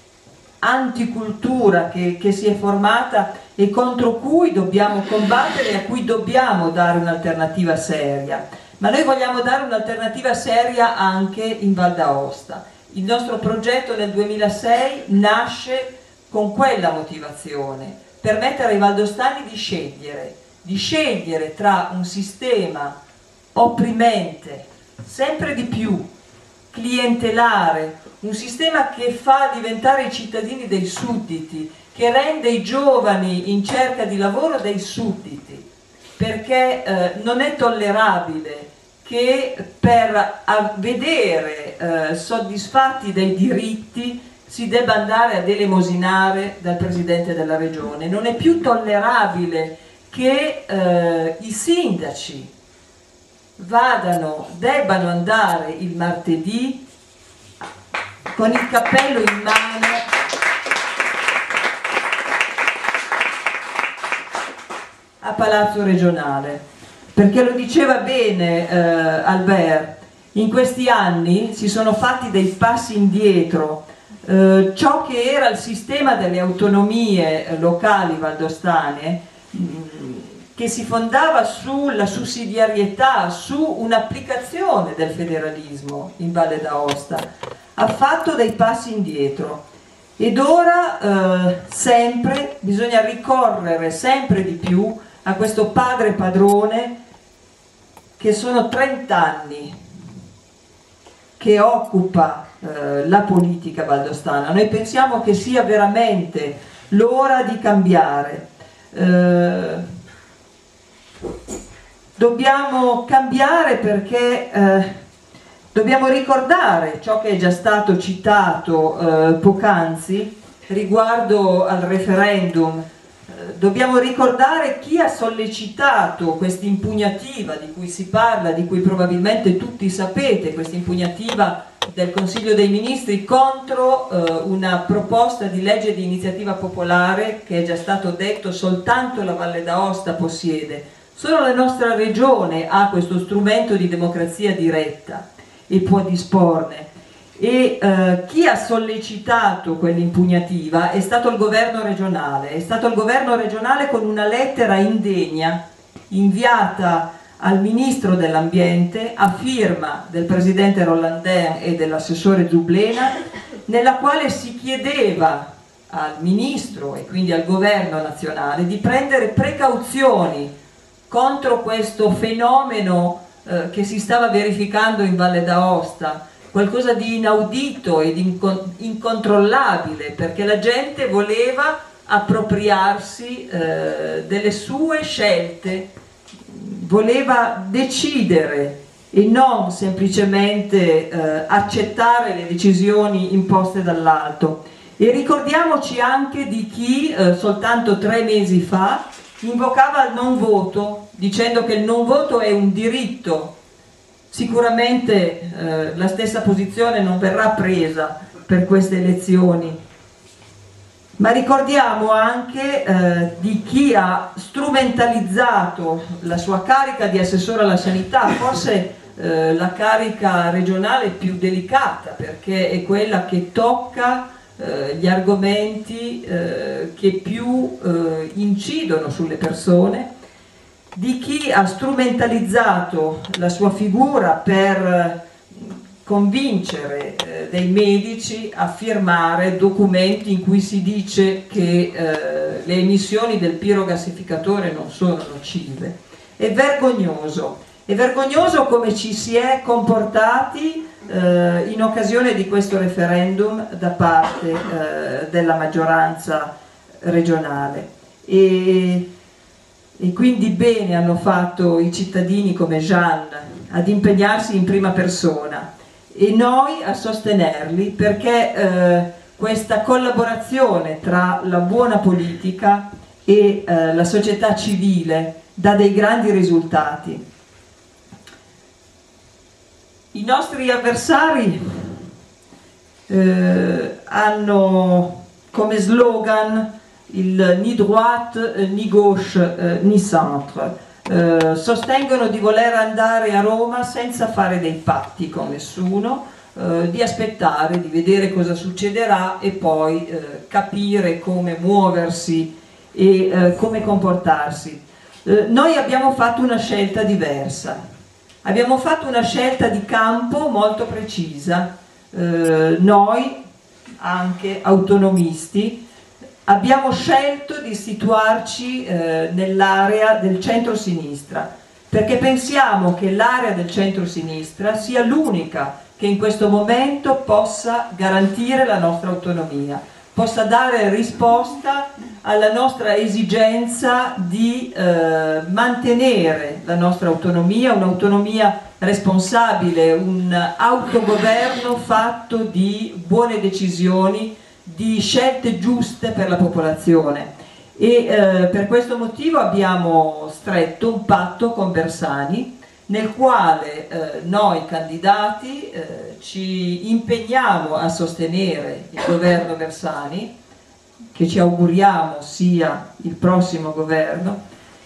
anticultura che, che si è formata e contro cui dobbiamo combattere e a cui dobbiamo dare un'alternativa seria. Ma noi vogliamo dare un'alternativa seria anche in Val d'Aosta. Il nostro progetto nel duemilasei nasce con quella motivazione, permettere ai valdostani di scegliere, di scegliere tra un sistema opprimente, sempre di più, clientelare, un sistema che fa diventare i cittadini dei sudditi, che rende i giovani in cerca di lavoro dei sudditi, perché eh, non è tollerabile che per vedere eh, soddisfatti dei diritti si debba andare ad elemosinare dal Presidente della Regione. Non è più tollerabile che eh, i sindaci vadano, debbano andare il martedì con il cappello in mano a Palazzo Regionale, perché lo diceva bene eh, Albert, in questi anni si sono fatti dei passi indietro. Eh, ciò che era il sistema delle autonomie locali valdostane, che si fondava sulla sussidiarietà, su un'applicazione del federalismo in Valle d'Aosta, ha fatto dei passi indietro ed ora eh, sempre bisogna ricorrere sempre di più a questo padre padrone che sono trent'anni che occupa eh, la politica valdostana. Noi pensiamo che sia veramente l'ora di cambiare. Eh, dobbiamo cambiare perché eh, dobbiamo ricordare ciò che è già stato citato eh, poc'anzi riguardo al referendum. Eh, dobbiamo ricordare chi ha sollecitato questa impugnativa di cui si parla, di cui probabilmente tutti sapete, questa impugnativa del Consiglio dei Ministri contro eh, una proposta di legge di iniziativa popolare che è già stato detto soltanto la Valle d'Aosta possiede. Solo la nostra regione ha questo strumento di democrazia diretta e può disporne. E eh, chi ha sollecitato quell'impugnativa è stato il governo regionale, è stato il governo regionale con una lettera indegna inviata al ministro dell'ambiente a firma del presidente Rollandin e dell'assessore Zublena, nella quale si chiedeva al ministro e quindi al governo nazionale di prendere precauzioni contro questo fenomeno eh, che si stava verificando in Valle d'Aosta, qualcosa di inaudito ed incon- incontrollabile, perché la gente voleva appropriarsi eh, delle sue scelte, voleva decidere e non semplicemente eh, accettare le decisioni imposte dall'alto. E ricordiamoci anche di chi eh, soltanto tre mesi fa invocava il non voto, dicendo che il non voto è un diritto. Sicuramente eh, la stessa posizione non verrà presa per queste elezioni, ma ricordiamo anche eh, di chi ha strumentalizzato la sua carica di assessore alla sanità, forse eh, la carica regionale più delicata, perché è quella che tocca Eh, gli argomenti eh, che più eh, incidono sulle persone, di chi ha strumentalizzato la sua figura per eh, convincere eh, dei medici a firmare documenti in cui si dice che eh, le emissioni del pirogassificatore non sono nocive. È vergognoso, è vergognoso come ci si è comportati Uh, in occasione di questo referendum da parte uh, della maggioranza regionale e, e quindi bene hanno fatto i cittadini come Jeanne ad impegnarsi in prima persona e noi a sostenerli, perché uh, questa collaborazione tra la buona politica e uh, la società civile dà dei grandi risultati. I nostri avversari eh, hanno come slogan il ni droite, ni gauche, eh, ni centre. Eh, sostengono di voler andare a Roma senza fare dei patti con nessuno, eh, di aspettare, di vedere cosa succederà e poi eh, capire come muoversi e eh, come comportarsi. Eh, noi abbiamo fatto una scelta diversa. Abbiamo fatto una scelta di campo molto precisa, eh, noi, anche autonomisti, abbiamo scelto di situarci eh, nell'area del centro-sinistra, perché pensiamo che l'area del centro-sinistra sia l'unica che in questo momento possa garantire la nostra autonomia. possa dare risposta alla nostra esigenza di eh, mantenere la nostra autonomia, un'autonomia responsabile, un autogoverno fatto di buone decisioni, di scelte giuste per la popolazione. E eh, per questo motivo abbiamo stretto un patto con Bersani, nel quale eh, noi candidati eh, ci impegniamo a sostenere il governo Bersani, che ci auguriamo sia il prossimo governo,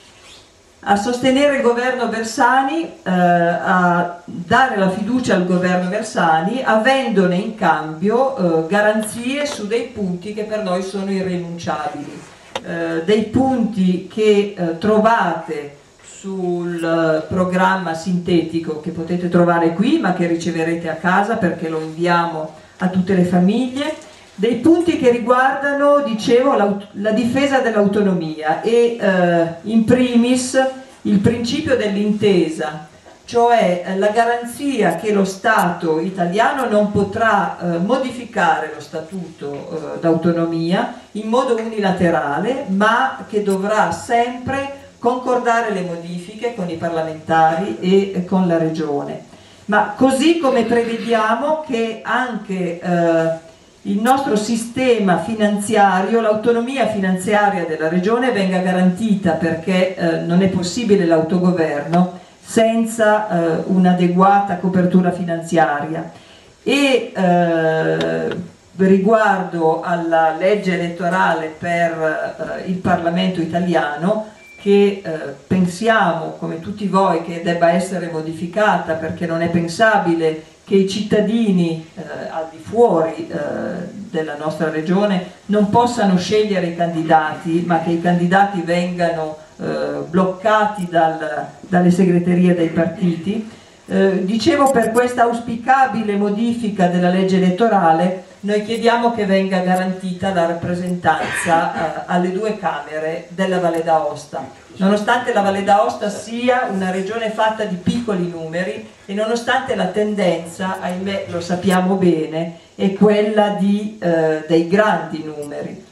a sostenere il governo Bersani, eh, a dare la fiducia al governo Bersani, avendone in cambio eh, garanzie su dei punti che per noi sono irrinunciabili, eh, dei punti che eh, trovate sul programma sintetico che potete trovare qui ma che riceverete a casa perché lo inviamo a tutte le famiglie, dei punti che riguardano, dicevo, la, la difesa dell'autonomia e eh, in primis il principio dell'intesa, cioè eh, la garanzia che lo Stato italiano non potrà eh, modificare lo statuto eh, d'autonomia in modo unilaterale, ma che dovrà sempre concordare le modifiche con i parlamentari e con la Regione. Ma così come prevediamo che anche eh, il nostro sistema finanziario, l'autonomia finanziaria della Regione venga garantita, perché eh, non è possibile l'autogoverno senza eh, un'adeguata copertura finanziaria. E eh, riguardo alla legge elettorale per eh, il Parlamento italiano, che eh, pensiamo, come tutti voi, che debba essere modificata, perché non è pensabile che i cittadini eh, al di fuori eh, della nostra regione non possano scegliere i candidati, ma che i candidati vengano eh, bloccati dal, dalle segreterie dei partiti. Eh, dicevo, per questa auspicabile modifica della legge elettorale noi chiediamo che venga garantita la rappresentanza eh, alle due Camere della Valle d'Aosta, nonostante la Valle d'Aosta sia una regione fatta di piccoli numeri e nonostante la tendenza, ahimè lo sappiamo bene, è quella di, eh, dei grandi numeri.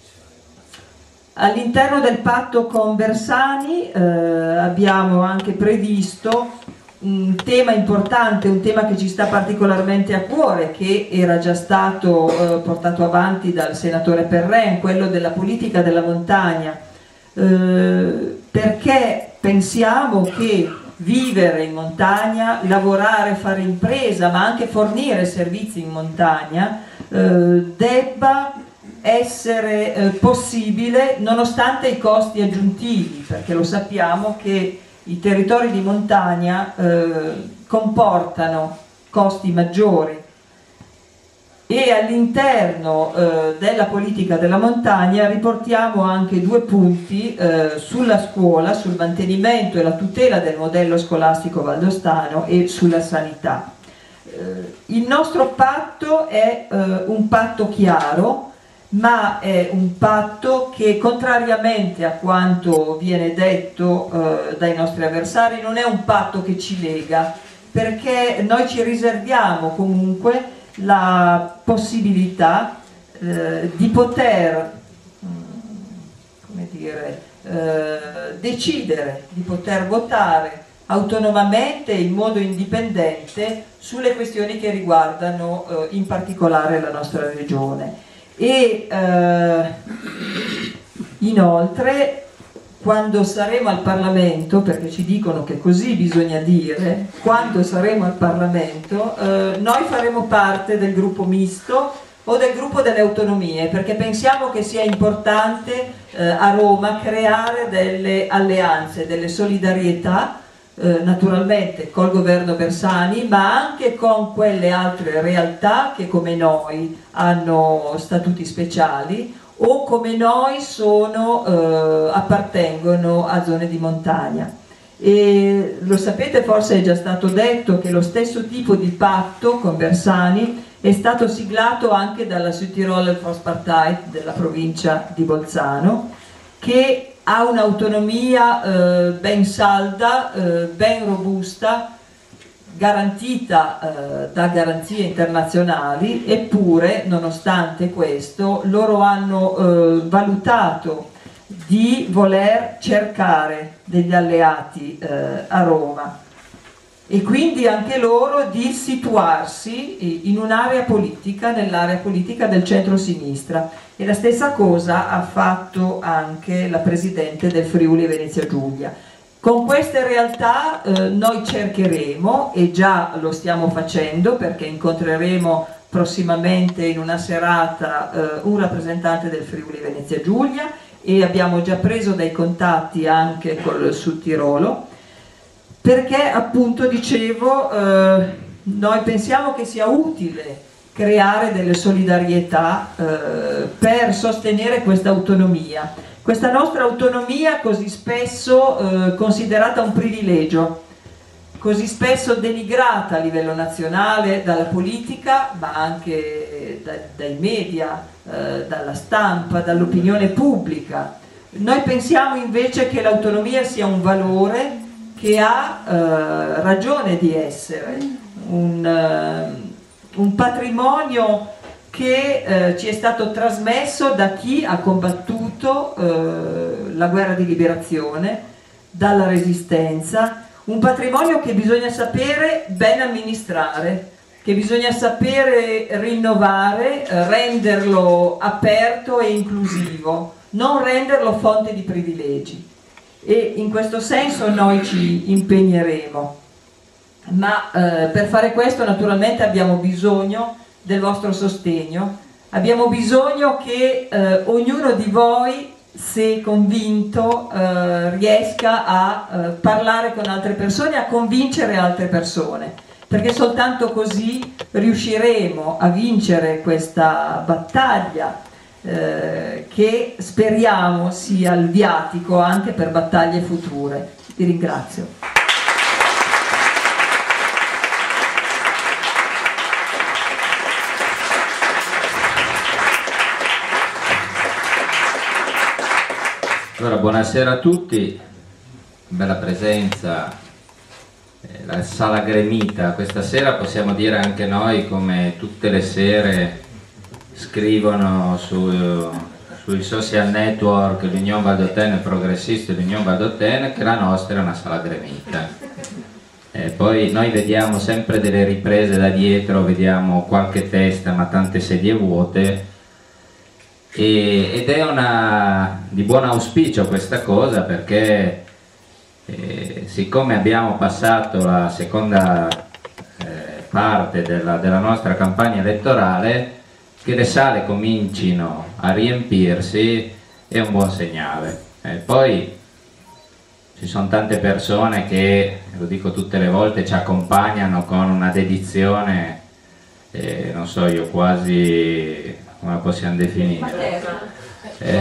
All'interno del patto con Bersani eh, abbiamo anche previsto un tema importante, un tema che ci sta particolarmente a cuore, che era già stato eh, portato avanti dal senatore Perren, quello della politica della montagna, eh, perché pensiamo che vivere in montagna, lavorare, fare impresa, ma anche fornire servizi in montagna, eh, debba essere eh, possibile nonostante i costi aggiuntivi, perché lo sappiamo che i territori di montagna eh, comportano costi maggiori e all'interno eh, della politica della montagna riportiamo anche due punti eh, sulla scuola, sul mantenimento e la tutela del modello scolastico valdostano e sulla sanità. Eh, il nostro patto è eh, un patto chiaro, ma è un patto che, contrariamente a quanto viene detto eh, dai nostri avversari, non è un patto che ci lega, perché noi ci riserviamo comunque la possibilità eh, di poter come dire, eh, decidere, di poter votare autonomamente in modo indipendente sulle questioni che riguardano eh, in particolare la nostra regione. E eh, inoltre, quando saremo al Parlamento, perché ci dicono che così bisogna dire, quando saremo al Parlamento, eh, noi faremo parte del gruppo misto o del gruppo delle autonomie, perché pensiamo che sia importante eh, a Roma creare delle alleanze, delle solidarietà, eh, naturalmente col governo Bersani, ma anche con quelle altre realtà che come noi hanno statuti speciali o come noi sono, eh, appartengono a zone di montagna. E lo sapete, forse è già stato detto che lo stesso tipo di patto con Bersani è stato siglato anche dalla Südtiroler Volkspartei della provincia di Bolzano, che ha un'autonomia eh, ben salda, eh, ben robusta, garantita eh, da garanzie internazionali, eppure nonostante questo loro hanno eh, valutato di voler cercare degli alleati eh, a Roma e quindi anche loro di situarsi in un'area politica, nell'area politica del centro-sinistra, e la stessa cosa ha fatto anche la Presidente del Friuli Venezia Giulia. Con queste realtà eh, noi cercheremo, e già lo stiamo facendo perché incontreremo prossimamente in una serata eh, un rappresentante del Friuli Venezia Giulia, e abbiamo già preso dei contatti anche col Sud Tirolo, perché appunto dicevo eh, noi pensiamo che sia utile creare delle solidarietà eh, per sostenere questa autonomia, questa nostra autonomia così spesso eh, considerata un privilegio, così spesso denigrata a livello nazionale dalla politica, ma anche da, dai media, eh, dalla stampa, dall'opinione pubblica. Noi pensiamo invece che l'autonomia sia un valore che ha eh, ragione di essere, un, uh, un patrimonio che eh, ci è stato trasmesso da chi ha combattuto eh, la guerra di liberazione, dalla resistenza, un patrimonio che bisogna sapere ben amministrare, che bisogna sapere rinnovare, eh, renderlo aperto e inclusivo, non renderlo fonte di privilegi. E in questo senso noi ci impegneremo, ma eh, per fare questo naturalmente abbiamo bisogno del vostro sostegno, abbiamo bisogno che eh, ognuno di voi, se convinto, eh, riesca a eh, parlare con altre persone, a convincere altre persone, perché soltanto così riusciremo a vincere questa battaglia Eh, che speriamo sia il viatico anche per battaglie future. Vi ringrazio. Allora, buonasera a tutti, bella presenza, eh, la sala gremita. Questa sera possiamo dire anche noi, come tutte le sere scrivono su, sui social network, l'Unione Valdôtaine progressista e l'Unione Valdôtaine, che la nostra è una sala gremita. E poi noi vediamo sempre delle riprese da dietro, vediamo qualche testa ma tante sedie vuote, e, ed è una, di buon auspicio questa cosa, perché eh, siccome abbiamo passato la seconda eh, parte della, della nostra campagna elettorale, che le sale comincino a riempirsi è un buon segnale. E poi ci sono tante persone che, lo dico tutte le volte, ci accompagnano con una dedizione, eh, non so io, quasi, come la possiamo definire? Eh,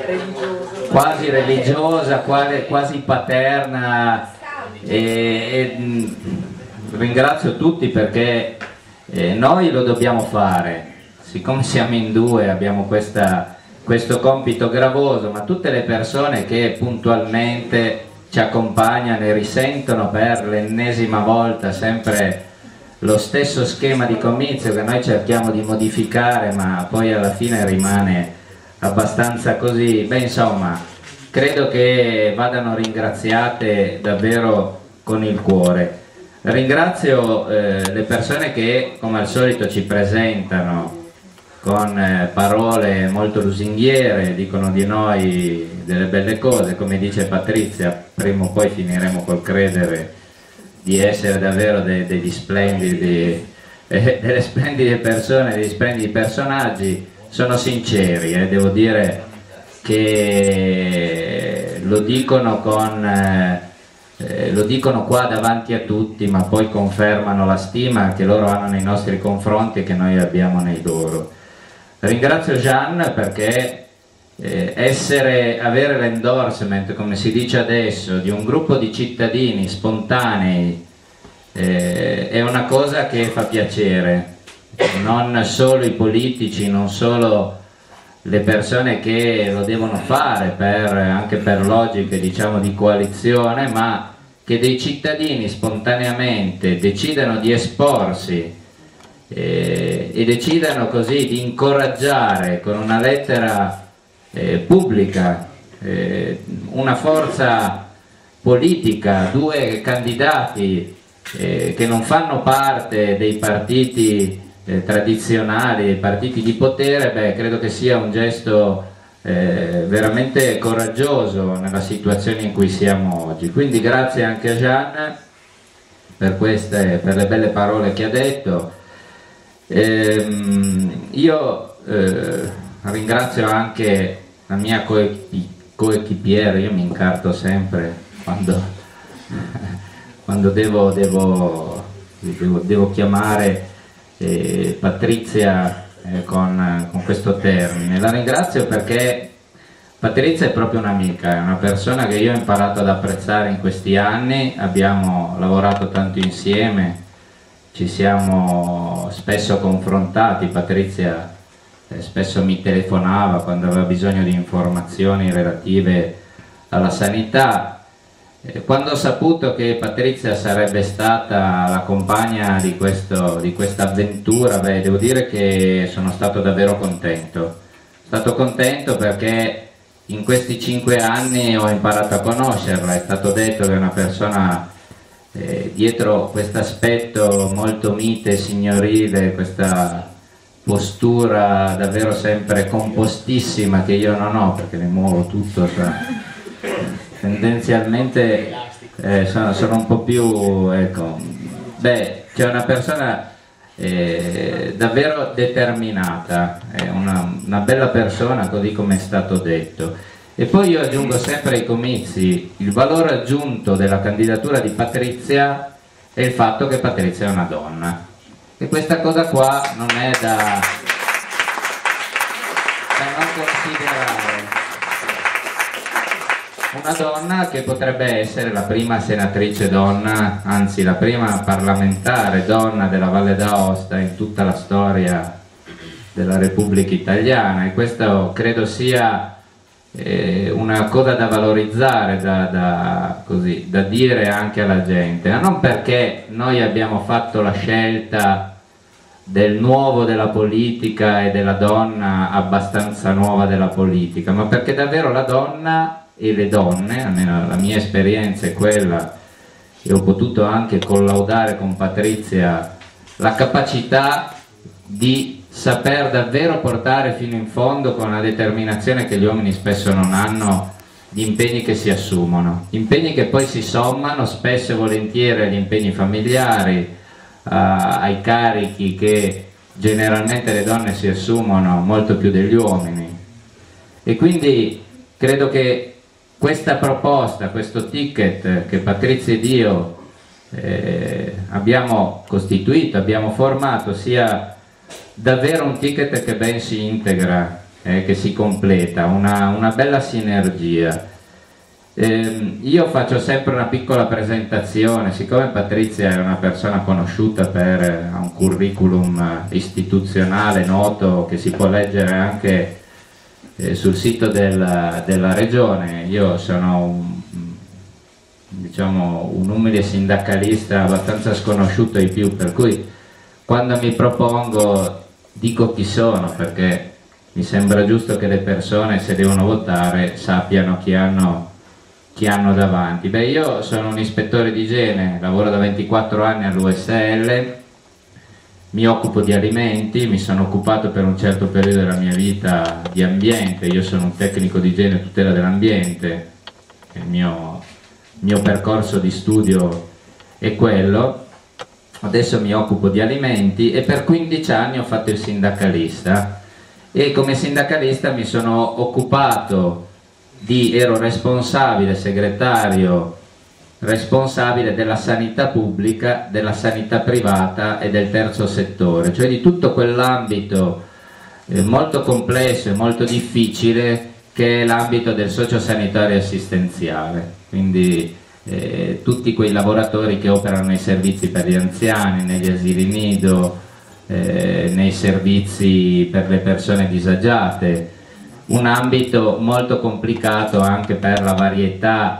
quasi religiosa, quasi, quasi paterna, e, e mh, ringrazio tutti perché eh, noi lo dobbiamo fare. Siccome siamo in due abbiamo questa, questo compito gravoso, ma tutte le persone che puntualmente ci accompagnano e risentono per l'ennesima volta sempre lo stesso schema di comizio che noi cerchiamo di modificare, ma poi alla fine rimane abbastanza così, beh, insomma, credo che vadano ringraziate davvero con il cuore. Ringrazio eh, le persone che come al solito ci presentano con eh, parole molto lusinghiere, dicono di noi delle belle cose, come dice Patrizia, prima o poi finiremo col credere di essere davvero de degli splendidi, eh, delle splendide persone, degli splendidi personaggi. Sono sinceri, eh, devo dire che lo dicono con eh, eh, lo dicono qua davanti a tutti, ma poi confermano la stima che loro hanno nei nostri confronti e che noi abbiamo nei loro. Ringrazio Jeanne perché eh, essere, avere l'endorsement, come si dice adesso, di un gruppo di cittadini spontanei eh, è una cosa che fa piacere. Non solo i politici, non solo le persone che lo devono fare per, anche per logiche, diciamo, di coalizione, ma che dei cittadini spontaneamente decidano di esporsi eh, e decidano così di incoraggiare con una lettera eh, pubblica eh, una forza politica, due candidati eh, che non fanno parte dei partiti eh, tradizionali, dei partiti di potere, beh, credo che sia un gesto eh, veramente coraggioso nella situazione in cui siamo oggi. Quindi grazie anche a Jeanne per, queste, per le belle parole che ha detto. Ehm, io eh, ringrazio anche la mia coequipiera, io mi incarto sempre quando, quando devo, devo, devo, devo chiamare eh, Patrizia eh, con, con questo termine. La ringrazio perché Patrizia è proprio un'amica, è una persona che io ho imparato ad apprezzare in questi anni, abbiamo lavorato tanto insieme, ci siamo spesso confrontati. Patrizia eh, spesso mi telefonava quando aveva bisogno di informazioni relative alla sanità. Quando ho saputo che Patrizia sarebbe stata la compagna di, questo, di questa avventura, beh, devo dire che sono stato davvero contento. Sono stato contento perché in questi cinque anni ho imparato a conoscerla. È stato detto che è una persona eh, dietro questo aspetto molto mite, signorile, questa postura davvero sempre compostissima che io non ho, perché ne muovo tutto, cioè, tendenzialmente eh, sono, sono un po' più, ecco, beh, c'è una persona eh, davvero determinata, è una, una bella persona, così come è stato detto. E poi io aggiungo sempre ai comizi il valore aggiunto della candidatura di Patrizia è il fatto che Patrizia è una donna, e questa cosa qua non è da, da non considerare. Una donna che potrebbe essere la prima senatrice donna, anzi la prima parlamentare donna della Valle d'Aosta in tutta la storia della Repubblica Italiana, e questo credo sia eh, una cosa da valorizzare, da, da, così, da dire anche alla gente, ma non perché noi abbiamo fatto la scelta del nuovo della politica e della donna abbastanza nuova della politica, ma perché davvero la donna e le donne, almeno la mia esperienza è quella, e ho potuto anche collaudare con Patrizia la capacità di saper davvero portare fino in fondo, con la determinazione che gli uomini spesso non hanno, gli impegni che si assumono, impegni che poi si sommano spesso e volentieri agli impegni familiari, uh, ai carichi che generalmente le donne si assumono molto più degli uomini. E quindi credo che questa proposta, questo ticket che Patrizia ed io eh, abbiamo costituito, abbiamo formato, sia davvero un ticket che ben si integra, eh, che si completa, una, una bella sinergia. Eh, io faccio sempre una piccola presentazione, siccome Patrizia è una persona conosciuta per un curriculum istituzionale noto che si può leggere anche sul sito della, della regione. Io sono un, diciamo, un umile sindacalista abbastanza sconosciuto ai più, per cui quando mi propongo dico chi sono, perché mi sembra giusto che le persone, se devono votare, sappiano chi hanno, chi hanno davanti. Beh, io sono un ispettore di igiene, lavoro da ventiquattro anni all'U S L, mi occupo di alimenti, mi sono occupato per un certo periodo della mia vita di ambiente, io sono un tecnico di igiene e tutela dell'ambiente, il mio, mio percorso di studio è quello. Adesso mi occupo di alimenti e per quindici anni ho fatto il sindacalista, e come sindacalista mi sono occupato di, ero responsabile, segretario responsabile della sanità pubblica, della sanità privata e del terzo settore, cioè di tutto quell'ambito eh, molto complesso e molto difficile che è l'ambito del sociosanitario assistenziale, quindi eh, tutti quei lavoratori che operano nei servizi per gli anziani, negli asili nido, eh, nei servizi per le persone disagiate, un ambito molto complicato anche per la varietà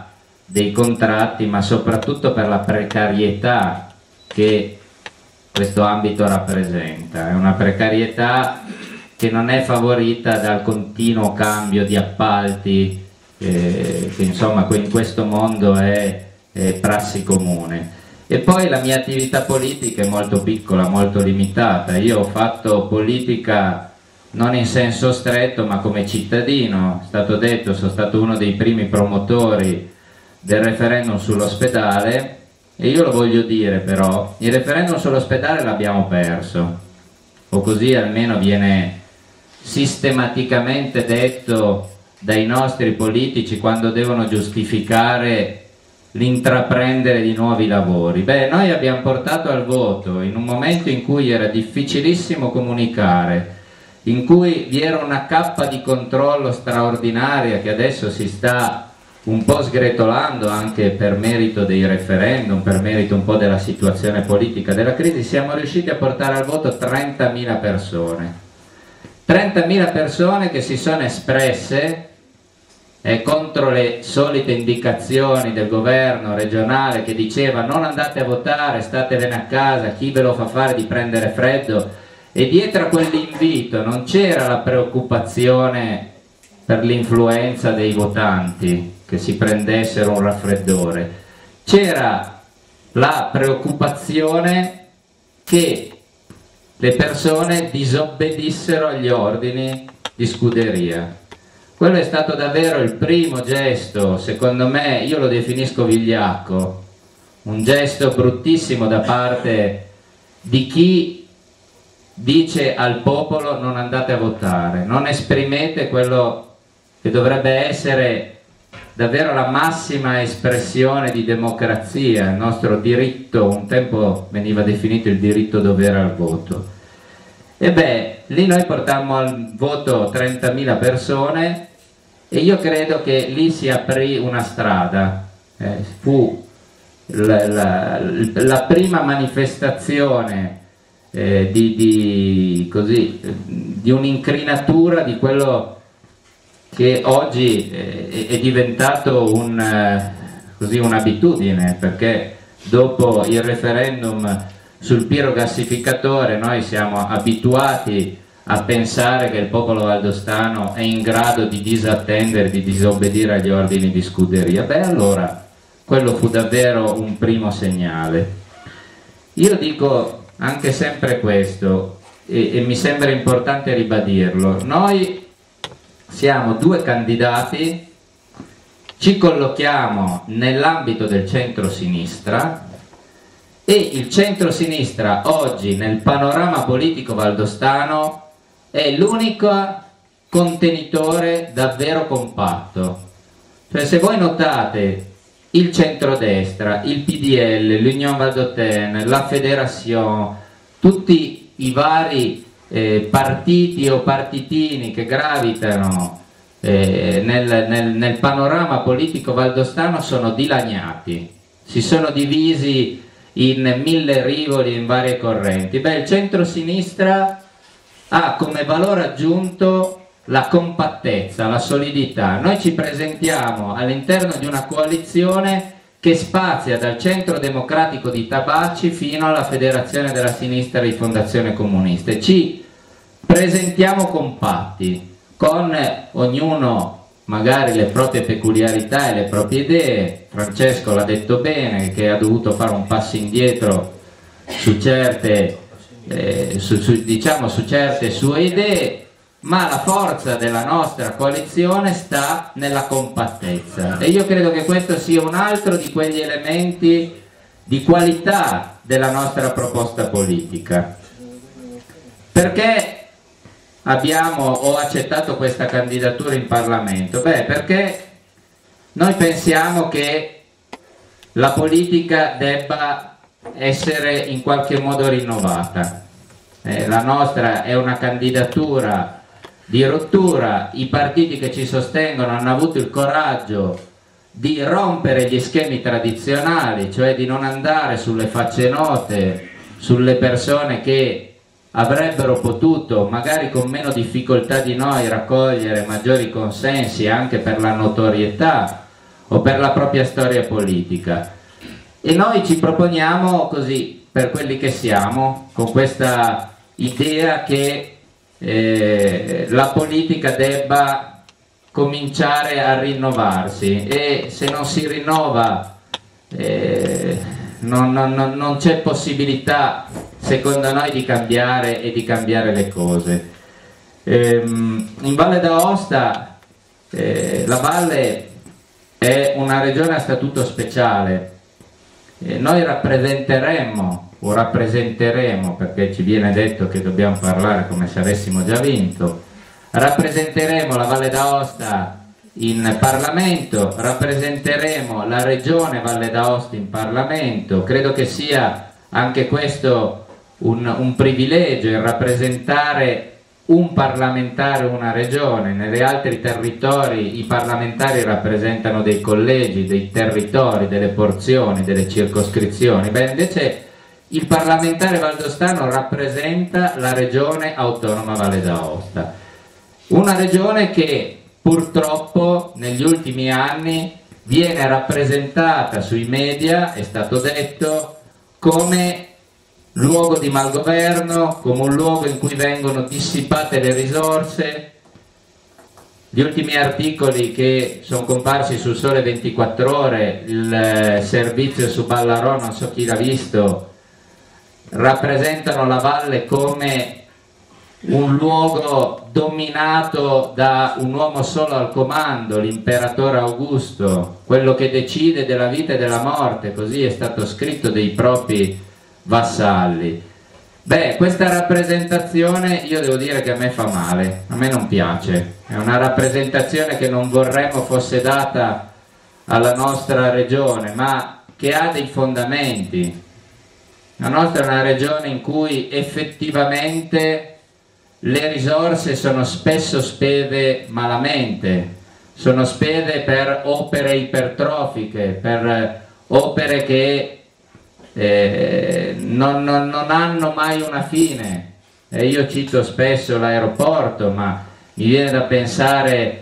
dei contratti, ma soprattutto per la precarietà che questo ambito rappresenta. È una precarietà che non è favorita dal continuo cambio di appalti, eh, che insomma in questo mondo è, è prassi comune. E poi la mia attività politica è molto piccola, molto limitata. Io ho fatto politica non in senso stretto, ma come cittadino. È stato detto, sono stato uno dei primi promotori del referendum sull'ospedale, e io lo voglio dire però, il referendum sull'ospedale l'abbiamo perso, o così almeno viene sistematicamente detto dai nostri politici quando devono giustificare l'intraprendere di nuovi lavori. Beh, noi abbiamo portato al voto in un momento in cui era difficilissimo comunicare, in cui vi era una cappa di controllo straordinaria che adesso si sta un po' sgretolando anche per merito dei referendum, per merito un po' della situazione politica della crisi. Siamo riusciti a portare al voto trentamila persone. trentamila persone che si sono espresse eh, contro le solite indicazioni del governo regionale che diceva non andate a votare, statevene a casa, chi ve lo fa fare di prendere freddo. E dietro a quell'invito non c'era la preoccupazione per l'influenza dei votanti, che si prendessero un raffreddore, c'era la preoccupazione che le persone disobbedissero agli ordini di scuderia. Quello è stato davvero il primo gesto, secondo me, io lo definisco vigliacco, un gesto bruttissimo da parte di chi dice al popolo non andate a votare, non esprimete quello che dovrebbe essere davvero la massima espressione di democrazia, il nostro diritto, un tempo veniva definito il diritto dovere al voto. E beh, lì noi portammo al voto trentamila persone e io credo che lì si aprì una strada, eh, fu la, la, la prima manifestazione eh, di, di, così, di un'incrinatura di quello che oggi è, è diventato un, eh, così un'abitudine, perché dopo il referendum sul pirogassificatore noi siamo abituati a pensare che il popolo valdostano è in grado di disattendere, di disobbedire agli ordini di scuderia. Beh, allora quello fu davvero un primo segnale. Io dico anche sempre questo, e, e mi sembra importante ribadirlo: noi siamo due candidati, ci collochiamo nell'ambito del centro-sinistra e il centro-sinistra oggi nel panorama politico valdostano è l'unico contenitore davvero compatto. Cioè, se voi notate, il centrodestra, il P D L, l'Union Valdôtaine, la Fédération, tutti i vari Eh, partiti o partitini che gravitano eh, nel, nel, nel panorama politico valdostano sono dilaniati, si sono divisi in mille rivoli, in varie correnti. Beh, il centro-sinistra ha come valore aggiunto la compattezza, la solidità. Noi ci presentiamo all'interno di una coalizione che spazia dal Centro Democratico di Tabacci fino alla Federazione della Sinistra di Fondazione Comunista. Ci presentiamo compatti, con ognuno magari le proprie peculiarità e le proprie idee. Francesco l'ha detto bene, che ha dovuto fare un passo indietro su certe, eh, su, su, diciamo, su certe sue idee, ma la forza della nostra coalizione sta nella compattezza, e io credo che questo sia un altro di quegli elementi di qualità della nostra proposta politica. Perché abbiamo o accettato questa candidatura in Parlamento? Beh, perché noi pensiamo che la politica debba essere in qualche modo rinnovata. Eh, la nostra è una candidatura di rottura, i partiti che ci sostengono hanno avuto il coraggio di rompere gli schemi tradizionali, cioè di non andare sulle facce note, sulle persone che avrebbero potuto, magari con meno difficoltà di noi, raccogliere maggiori consensi anche per la notorietà, o per la propria storia politica. E noi ci proponiamo così, per quelli che siamo, con questa idea che eh, la politica debba cominciare a rinnovarsi, e se non si rinnova eh, non, non, non c'è possibilità, secondo noi, di cambiare e di cambiare le cose. Ehm, in Valle d'Aosta eh, la Valle è una regione a statuto speciale. Eh, noi rappresenteremmo o rappresenteremo, perché ci viene detto che dobbiamo parlare come se avessimo già vinto, rappresenteremo la Valle d'Aosta in Parlamento, rappresenteremo la regione Valle d'Aosta in Parlamento. Credo che sia anche questo un, un privilegio, il rappresentare un parlamentare o una regione. Negli altri territori i parlamentari rappresentano dei collegi, dei territori, delle porzioni, delle circoscrizioni. Beh, invece il parlamentare valdostano rappresenta la regione autonoma Valle d'Aosta, una regione che purtroppo negli ultimi anni viene rappresentata sui media, è stato detto, come luogo di malgoverno, come un luogo in cui vengono dissipate le risorse. Gli ultimi articoli che sono comparsi sul Sole ventiquattro Ore, il servizio su Ballarò, non so chi l'ha visto, rappresentano la Valle come un luogo dominato da un uomo solo al comando, l'imperatore Augusto, quello che decide della vita e della morte, così è stato scritto, dei propri vassalli. Beh, questa rappresentazione io devo dire che a me fa male, a me non piace, è una rappresentazione che non vorremmo fosse data alla nostra regione, ma che ha dei fondamenti. La nostra è una regione in cui effettivamente le risorse sono spesso spese malamente, sono spese per opere ipertrofiche, per opere che eh, non, non, non hanno mai una fine. E io cito spesso l'aeroporto, ma mi viene da pensare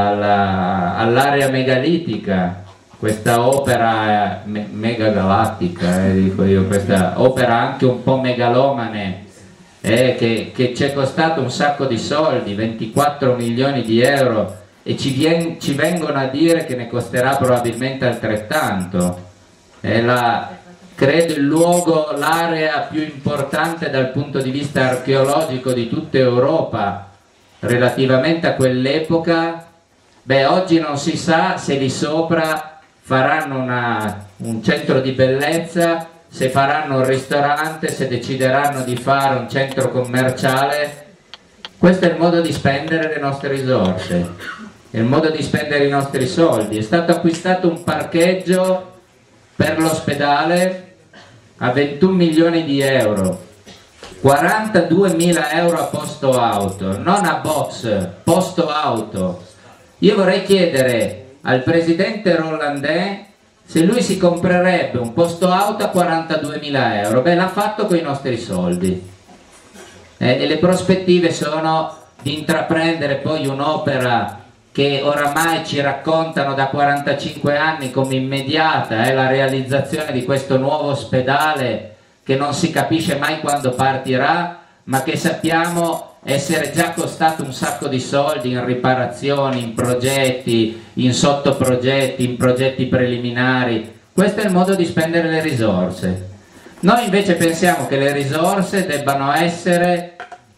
all'area megalitica, questa opera me megagalattica, eh, dico io, questa opera anche un po' megalomane, eh, che, che ci è costato un sacco di soldi, ventiquattro milioni di euro, e ci, vien, ci vengono a dire che ne costerà probabilmente altrettanto. È la, credo il luogo, l'area più importante dal punto di vista archeologico di tutta Europa relativamente a quell'epoca. Beh, oggi non si sa se lì sopra faranno una, un centro di bellezza, se faranno un ristorante, se decideranno di fare un centro commerciale. Questo è il modo di spendere le nostre risorse, è il modo di spendere i nostri soldi. È stato acquistato un parcheggio per l'ospedale a ventuno milioni di euro, quarantaduemila euro a posto auto, non a box, posto auto. Io vorrei chiedere al presidente Rollandin se lui si comprerebbe un posto auto a quarantaduemila euro. Beh, l'ha fatto con i nostri soldi, eh, e le prospettive sono di intraprendere poi un'opera che oramai ci raccontano da quarantacinque anni come immediata, è eh, la realizzazione di questo nuovo ospedale che non si capisce mai quando partirà, ma che sappiamo essere già costato un sacco di soldi in riparazioni, in progetti, in sottoprogetti, in progetti preliminari. Questo è il modo di spendere le risorse. Noi invece pensiamo che le risorse debbano essere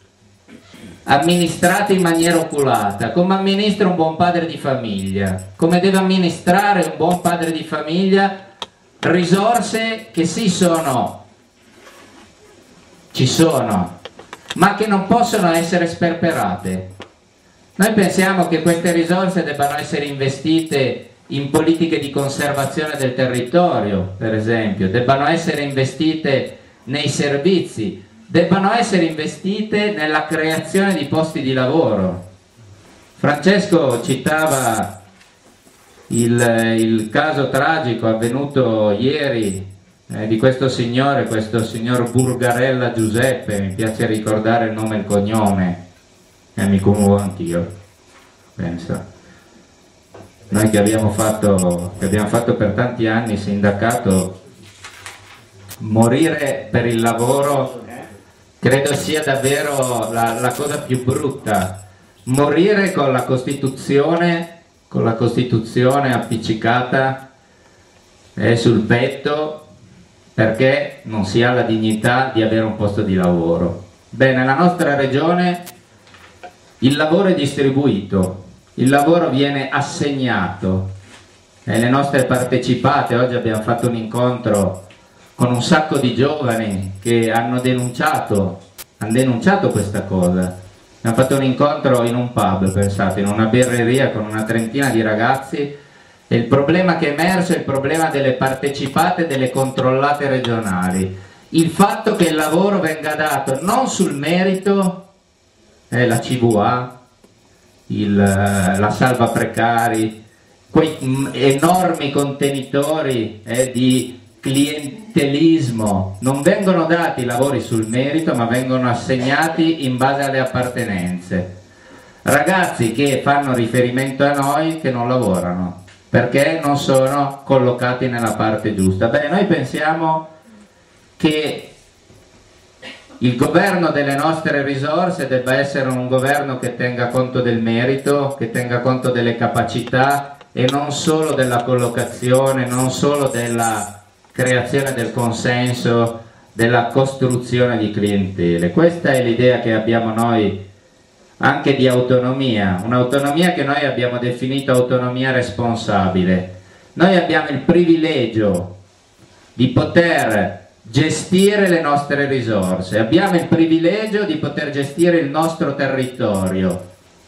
amministrate in maniera oculata, come amministra un buon padre di famiglia, come deve amministrare un buon padre di famiglia risorse che sì sono, ci sono, ma che non possono essere sperperate. Noi pensiamo che queste risorse debbano essere investite in politiche di conservazione del territorio, per esempio, debbano essere investite nei servizi, debbano essere investite nella creazione di posti di lavoro. Francesco citava il, il caso tragico avvenuto ieri Eh, di questo signore, questo signor Burgarella Giuseppe, mi piace ricordare il nome e il cognome, e eh, mi commuovo anch'io, penso. noi che abbiamo fatto, che abbiamo fatto per tanti anni sindacato, morire per il lavoro credo sia davvero la, la cosa più brutta. Morire con la Costituzione, con la Costituzione appiccicata eh, sul petto, perché non si ha la dignità di avere un posto di lavoro. Beh, nella nostra regione il lavoro è distribuito, il lavoro viene assegnato, e le nostre partecipate, oggi abbiamo fatto un incontro con un sacco di giovani che hanno denunciato, hanno denunciato questa cosa. Abbiamo fatto un incontro in un pub, pensate, in una birreria con una trentina di ragazzi, e il problema che è emerso è il problema delle partecipate e delle controllate regionali. Il fatto che il lavoro venga dato non sul merito, eh, la C V A, il, la salva precari, quei m, enormi contenitori eh, di clientelismo, non vengono dati i lavori sul merito, ma vengono assegnati in base alle appartenenze. Ragazzi che fanno riferimento a noi che non lavorano perché non sono collocati nella parte giusta. Beh, noi pensiamo che il governo delle nostre risorse debba essere un governo che tenga conto del merito, che tenga conto delle capacità e non solo della collocazione, non solo della creazione del consenso, della costruzione di clientele. Questa è l'idea che abbiamo noi anche di autonomia, un'autonomia che noi abbiamo definito autonomia responsabile. Noi abbiamo il privilegio di poter gestire le nostre risorse, abbiamo il privilegio di poter gestire il nostro territorio,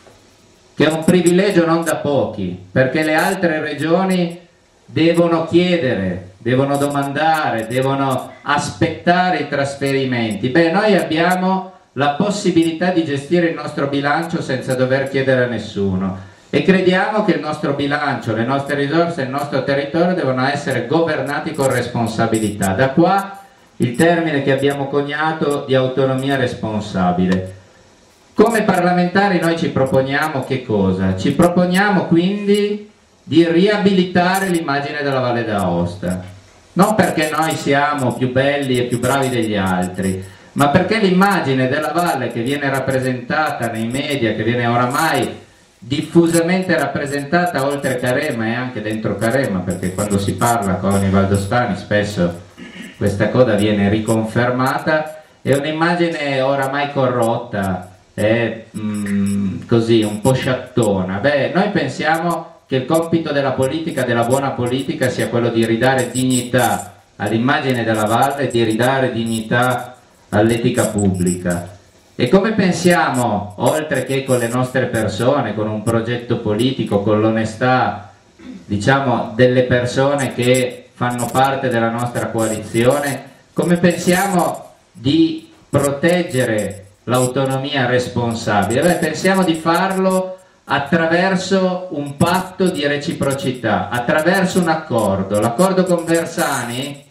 che è un privilegio non da pochi, perché le altre regioni devono chiedere, devono domandare, devono aspettare i trasferimenti. Beh, noi abbiamo la possibilità di gestire il nostro bilancio senza dover chiedere a nessuno e crediamo che il nostro bilancio, le nostre risorse, il nostro territorio devono essere governati con responsabilità. Da qua il termine che abbiamo coniato di autonomia responsabile. Come parlamentari noi ci proponiamo che cosa? Ci proponiamo quindi di riabilitare l'immagine della Valle d'Aosta, non perché noi siamo più belli e più bravi degli altri, ma perché l'immagine della Valle che viene rappresentata nei media, che viene oramai diffusamente rappresentata oltre Carema e anche dentro Carema, perché quando si parla con i valdostani spesso questa cosa viene riconfermata, è un'immagine oramai corrotta, è mm, così un po' sciattona. Beh, noi pensiamo che il compito della politica, della buona politica, sia quello di ridare dignità all'immagine della Valle, di ridare dignità all'etica pubblica. E come pensiamo, oltre che con le nostre persone, con un progetto politico, con l'onestà, diciamo, delle persone che fanno parte della nostra coalizione, come pensiamo di proteggere l'autonomia responsabile? Beh, pensiamo di farlo attraverso un patto di reciprocità, attraverso un accordo. L'accordo con Bersani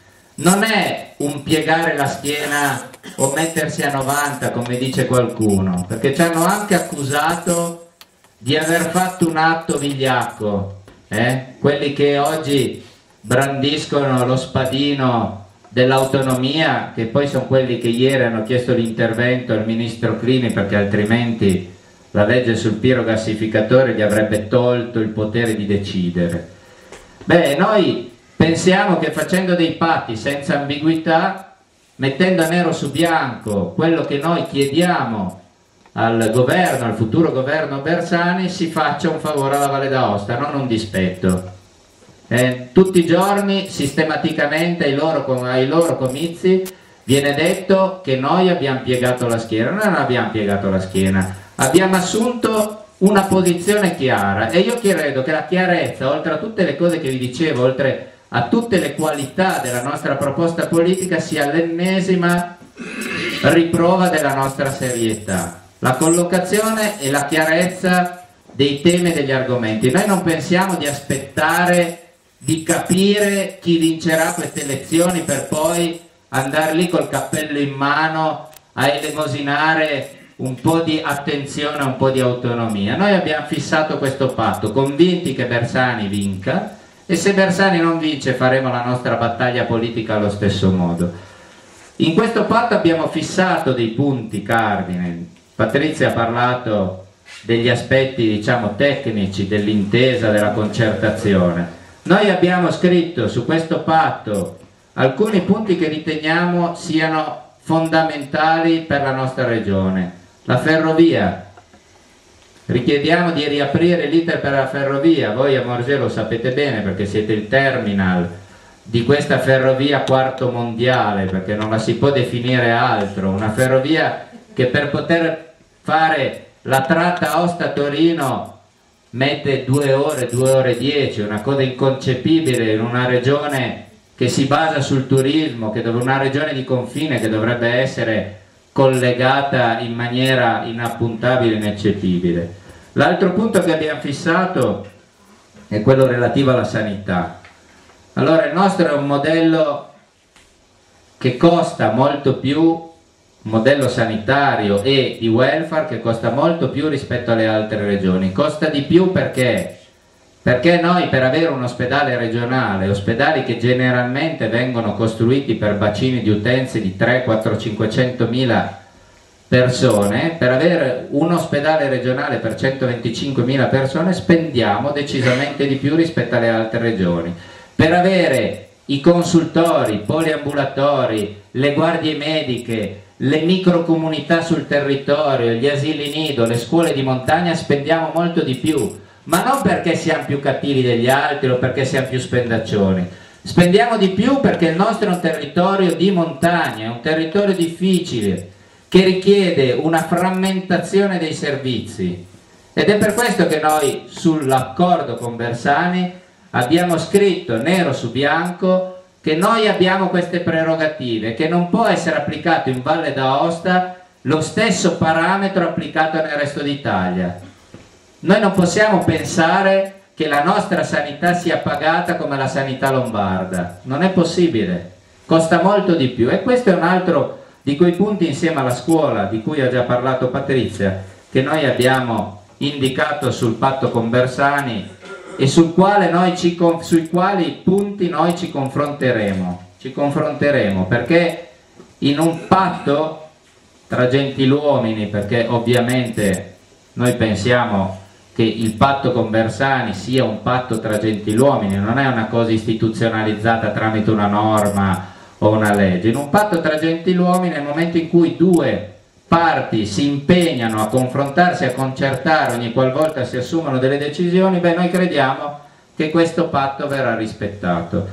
non è un piegare la schiena o mettersi a novanta come dice qualcuno, perché ci hanno anche accusato di aver fatto un atto vigliacco, eh? Quelli che oggi brandiscono lo spadino dell'autonomia, che poi sono quelli che ieri hanno chiesto l'intervento al ministro Clini perché altrimenti la legge sul pirogassificatore gli avrebbe tolto il potere di decidere. Beh, noi pensiamo che facendo dei patti senza ambiguità, mettendo nero su bianco quello che noi chiediamo al governo, al futuro governo Bersani, si faccia un favore alla Valle d'Aosta, non un dispetto. Eh, tutti i giorni, sistematicamente, ai loro, ai loro comizi, viene detto che noi abbiamo piegato la schiena. Noi non abbiamo piegato la schiena, abbiamo assunto una posizione chiara, e io credo che la chiarezza, oltre a tutte le cose che vi dicevo, oltre a tutte le qualità della nostra proposta politica, sia l'ennesima riprova della nostra serietà, la collocazione e la chiarezza dei temi e degli argomenti. Noi non pensiamo di aspettare di capire chi vincerà queste elezioni per poi andare lì col cappello in mano a elemosinare un po' di attenzione, un po' di autonomia. Noi abbiamo fissato questo patto, convinti che Bersani vinca, e se Bersani non vince faremo la nostra battaglia politica allo stesso modo. In questo patto abbiamo fissato dei punti cardine. Patrizia ha parlato degli aspetti, diciamo, tecnici dell'intesa, della concertazione. Noi abbiamo scritto su questo patto alcuni punti che riteniamo siano fondamentali per la nostra regione. La ferrovia, richiediamo di riaprire l'iter per la ferrovia. Voi a Morges lo sapete bene perché siete il terminal di questa ferrovia quarto mondiale, perché non la si può definire altro, una ferrovia che per poter fare la tratta Aosta-Torino mette due ore, due ore e dieci, una cosa inconcepibile in una regione che si basa sul turismo, che dove una regione di confine che dovrebbe essere collegata in maniera inappuntabile e ineccepibile. L'altro punto che abbiamo fissato è quello relativo alla sanità. Allora, il nostro è un modello che costa molto più, un modello sanitario e di welfare che costa molto più rispetto alle altre regioni. Costa di più perché? Perché noi, per avere un ospedale regionale, ospedali che generalmente vengono costruiti per bacini di utenze di trecento, quattrocento, cinquecentomila persone, per avere un ospedale regionale per centoventicinquemila persone spendiamo decisamente di più rispetto alle altre regioni. Per avere i consultori, i poliambulatori, le guardie mediche, le microcomunità sul territorio, gli asili nido, le scuole di montagna spendiamo molto di più, ma non perché siamo più cattivi degli altri o perché siamo più spendaccioni. Spendiamo di più perché il nostro è un territorio di montagna, è un territorio difficile, che richiede una frammentazione dei servizi, ed è per questo che noi sull'accordo con Bersani abbiamo scritto nero su bianco che noi abbiamo queste prerogative, che non può essere applicato in Valle d'Aosta lo stesso parametro applicato nel resto d'Italia. Noi non possiamo pensare che la nostra sanità sia pagata come la sanità lombarda, non è possibile, costa molto di più, e questo è un altro di quei punti, insieme alla scuola di cui ha già parlato Patrizia, che noi abbiamo indicato sul patto con Bersani e sul quale noi ci, sui quali punti noi ci confronteremo, ci confronteremo perché in un patto tra gentiluomini, perché ovviamente noi pensiamo che il patto con Bersani sia un patto tra gentiluomini, non è una cosa istituzionalizzata tramite una norma o una legge. In un patto tra gentiluomini, nel momento in cui due parti si impegnano a confrontarsi, a concertare ogni qualvolta si assumono delle decisioni, beh, noi crediamo che questo patto verrà rispettato.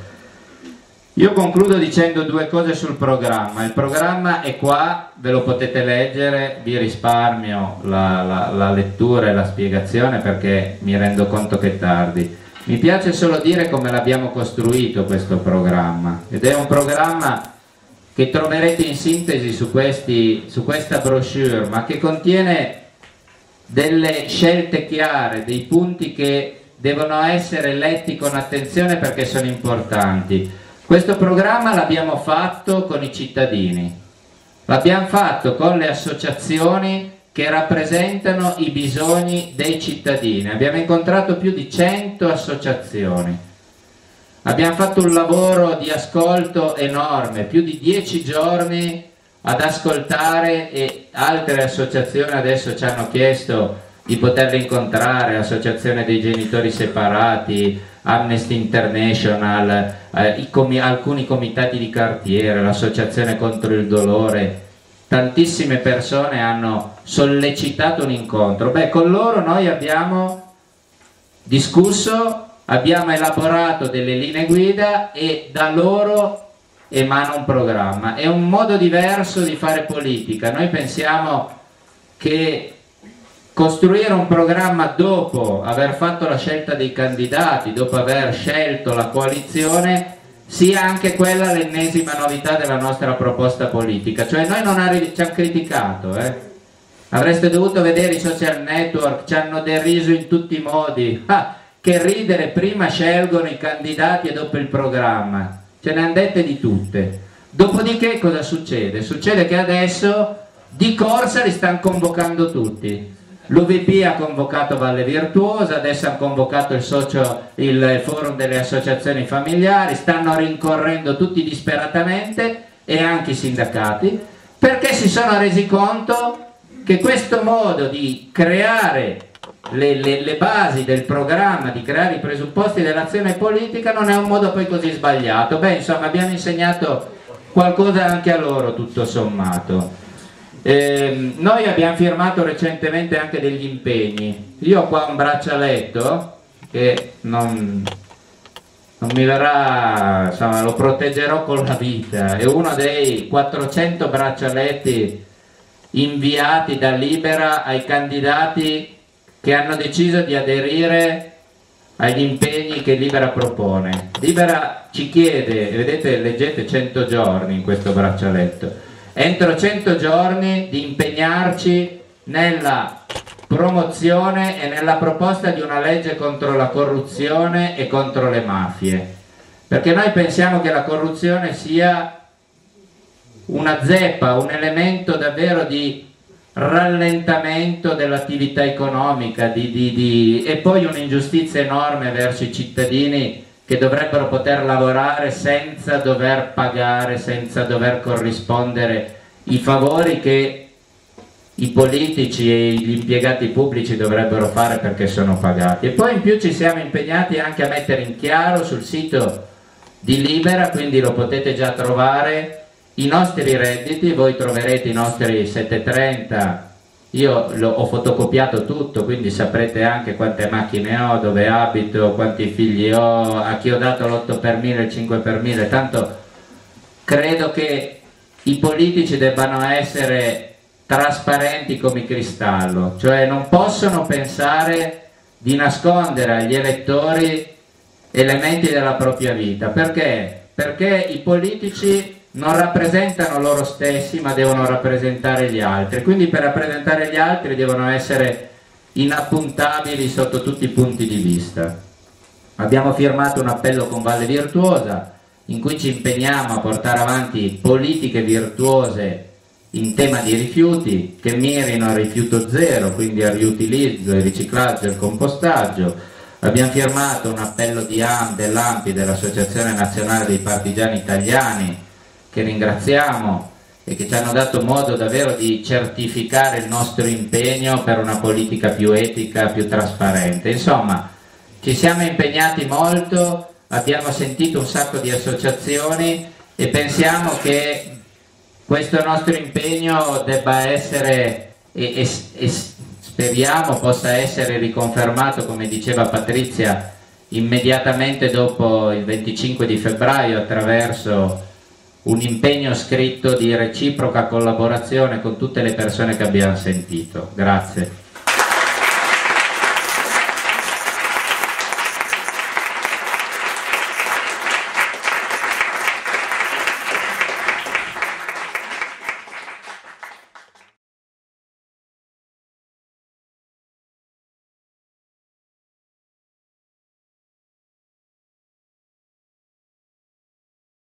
Io concludo dicendo due cose sul programma. Il programma è qua, ve lo potete leggere, vi risparmio la, la, la lettura e la spiegazione perché mi rendo conto che è tardi. Mi piace solo dire come l'abbiamo costruito questo programma, ed è un programma che troverete in sintesi su, questi, su questa brochure, ma che contiene delle scelte chiare, dei punti che devono essere letti con attenzione perché sono importanti. Questo programma l'abbiamo fatto con i cittadini, l'abbiamo fatto con le associazioni che rappresentano i bisogni dei cittadini. Abbiamo incontrato più di cento associazioni, abbiamo fatto un lavoro di ascolto enorme, più di dieci giorni ad ascoltare, e altre associazioni adesso ci hanno chiesto di poterle incontrare, l'associazione dei genitori separati, Amnesty International, eh, i comi- alcuni comitati di quartiere, l'associazione contro il dolore. Tantissime persone hanno sollecitato un incontro. Beh, con loro noi abbiamo discusso, abbiamo elaborato delle linee guida e da loro emana un programma. È un modo diverso di fare politica. Noi pensiamo che costruire un programma dopo aver fatto la scelta dei candidati, dopo aver scelto la coalizione, sia anche quella l'ennesima novità della nostra proposta politica. Cioè noi non arri- ci hanno criticato, eh? Avreste dovuto vedere i social network, ci hanno deriso in tutti i modi. Ah, che ridere, prima scelgono i candidati e dopo il programma. Ce ne hanno dette di tutte. Dopodiché cosa succede? Succede che adesso di corsa li stanno convocando tutti. L'U V P ha convocato Valle Virtuosa, adesso hanno convocato il, socio, il forum delle associazioni familiari, stanno rincorrendo tutti disperatamente, e anche i sindacati, perché si sono resi conto che questo modo di creare le, le, le basi del programma, di creare i presupposti dell'azione politica, non è un modo poi così sbagliato. Beh, insomma, abbiamo insegnato qualcosa anche a loro, tutto sommato. Eh, noi abbiamo firmato recentemente anche degli impegni. Io ho qua un braccialetto che non, non mi verrà, insomma, lo proteggerò con la vita, è uno dei quattrocento braccialetti inviati da Libera ai candidati che hanno deciso di aderire agli impegni che Libera propone. Libera ci chiede, vedete, leggete cento giorni in questo braccialetto, entro cento giorni di impegnarci nella promozione e nella proposta di una legge contro la corruzione e contro le mafie, perché noi pensiamo che la corruzione sia una zeppa, un elemento davvero di rallentamento dell'attività economica di, di, di, e poi un'ingiustizia enorme verso i cittadini che dovrebbero poter lavorare senza dover pagare, senza dover corrispondere i favori che i politici e gli impiegati pubblici dovrebbero fare perché sono pagati. E poi in più ci siamo impegnati anche a mettere in chiaro sul sito di Libera, quindi lo potete già trovare, i nostri redditi. Voi troverete i nostri settecentotrenta, io lo, ho fotocopiato tutto, quindi saprete anche quante macchine ho, dove abito, quanti figli ho, a chi ho dato l'otto per mille, il cinque per mille. Tanto credo che i politici debbano essere trasparenti come cristallo, cioè non possono pensare di nascondere agli elettori elementi della propria vita. Perché? Perché i politici non rappresentano loro stessi, ma devono rappresentare gli altri, quindi per rappresentare gli altri devono essere inappuntabili sotto tutti i punti di vista. Abbiamo firmato un appello con Valle Virtuosa in cui ci impegniamo a portare avanti politiche virtuose in tema di rifiuti che mirino al rifiuto zero, quindi al riutilizzo, il riciclaggio e il compostaggio. Abbiamo firmato un appello di A M, dell'A M P I, dell'Associazione Nazionale dei Partigiani Italiani, che ringraziamo e che ci hanno dato modo davvero di certificare il nostro impegno per una politica più etica, più trasparente. Insomma, ci siamo impegnati molto, abbiamo sentito un sacco di associazioni e pensiamo che questo nostro impegno debba essere e, e, e speriamo possa essere riconfermato, come diceva Patrizia, immediatamente dopo il venticinque di febbraio attraverso un impegno scritto di reciproca collaborazione con tutte le persone che abbiamo sentito. Grazie.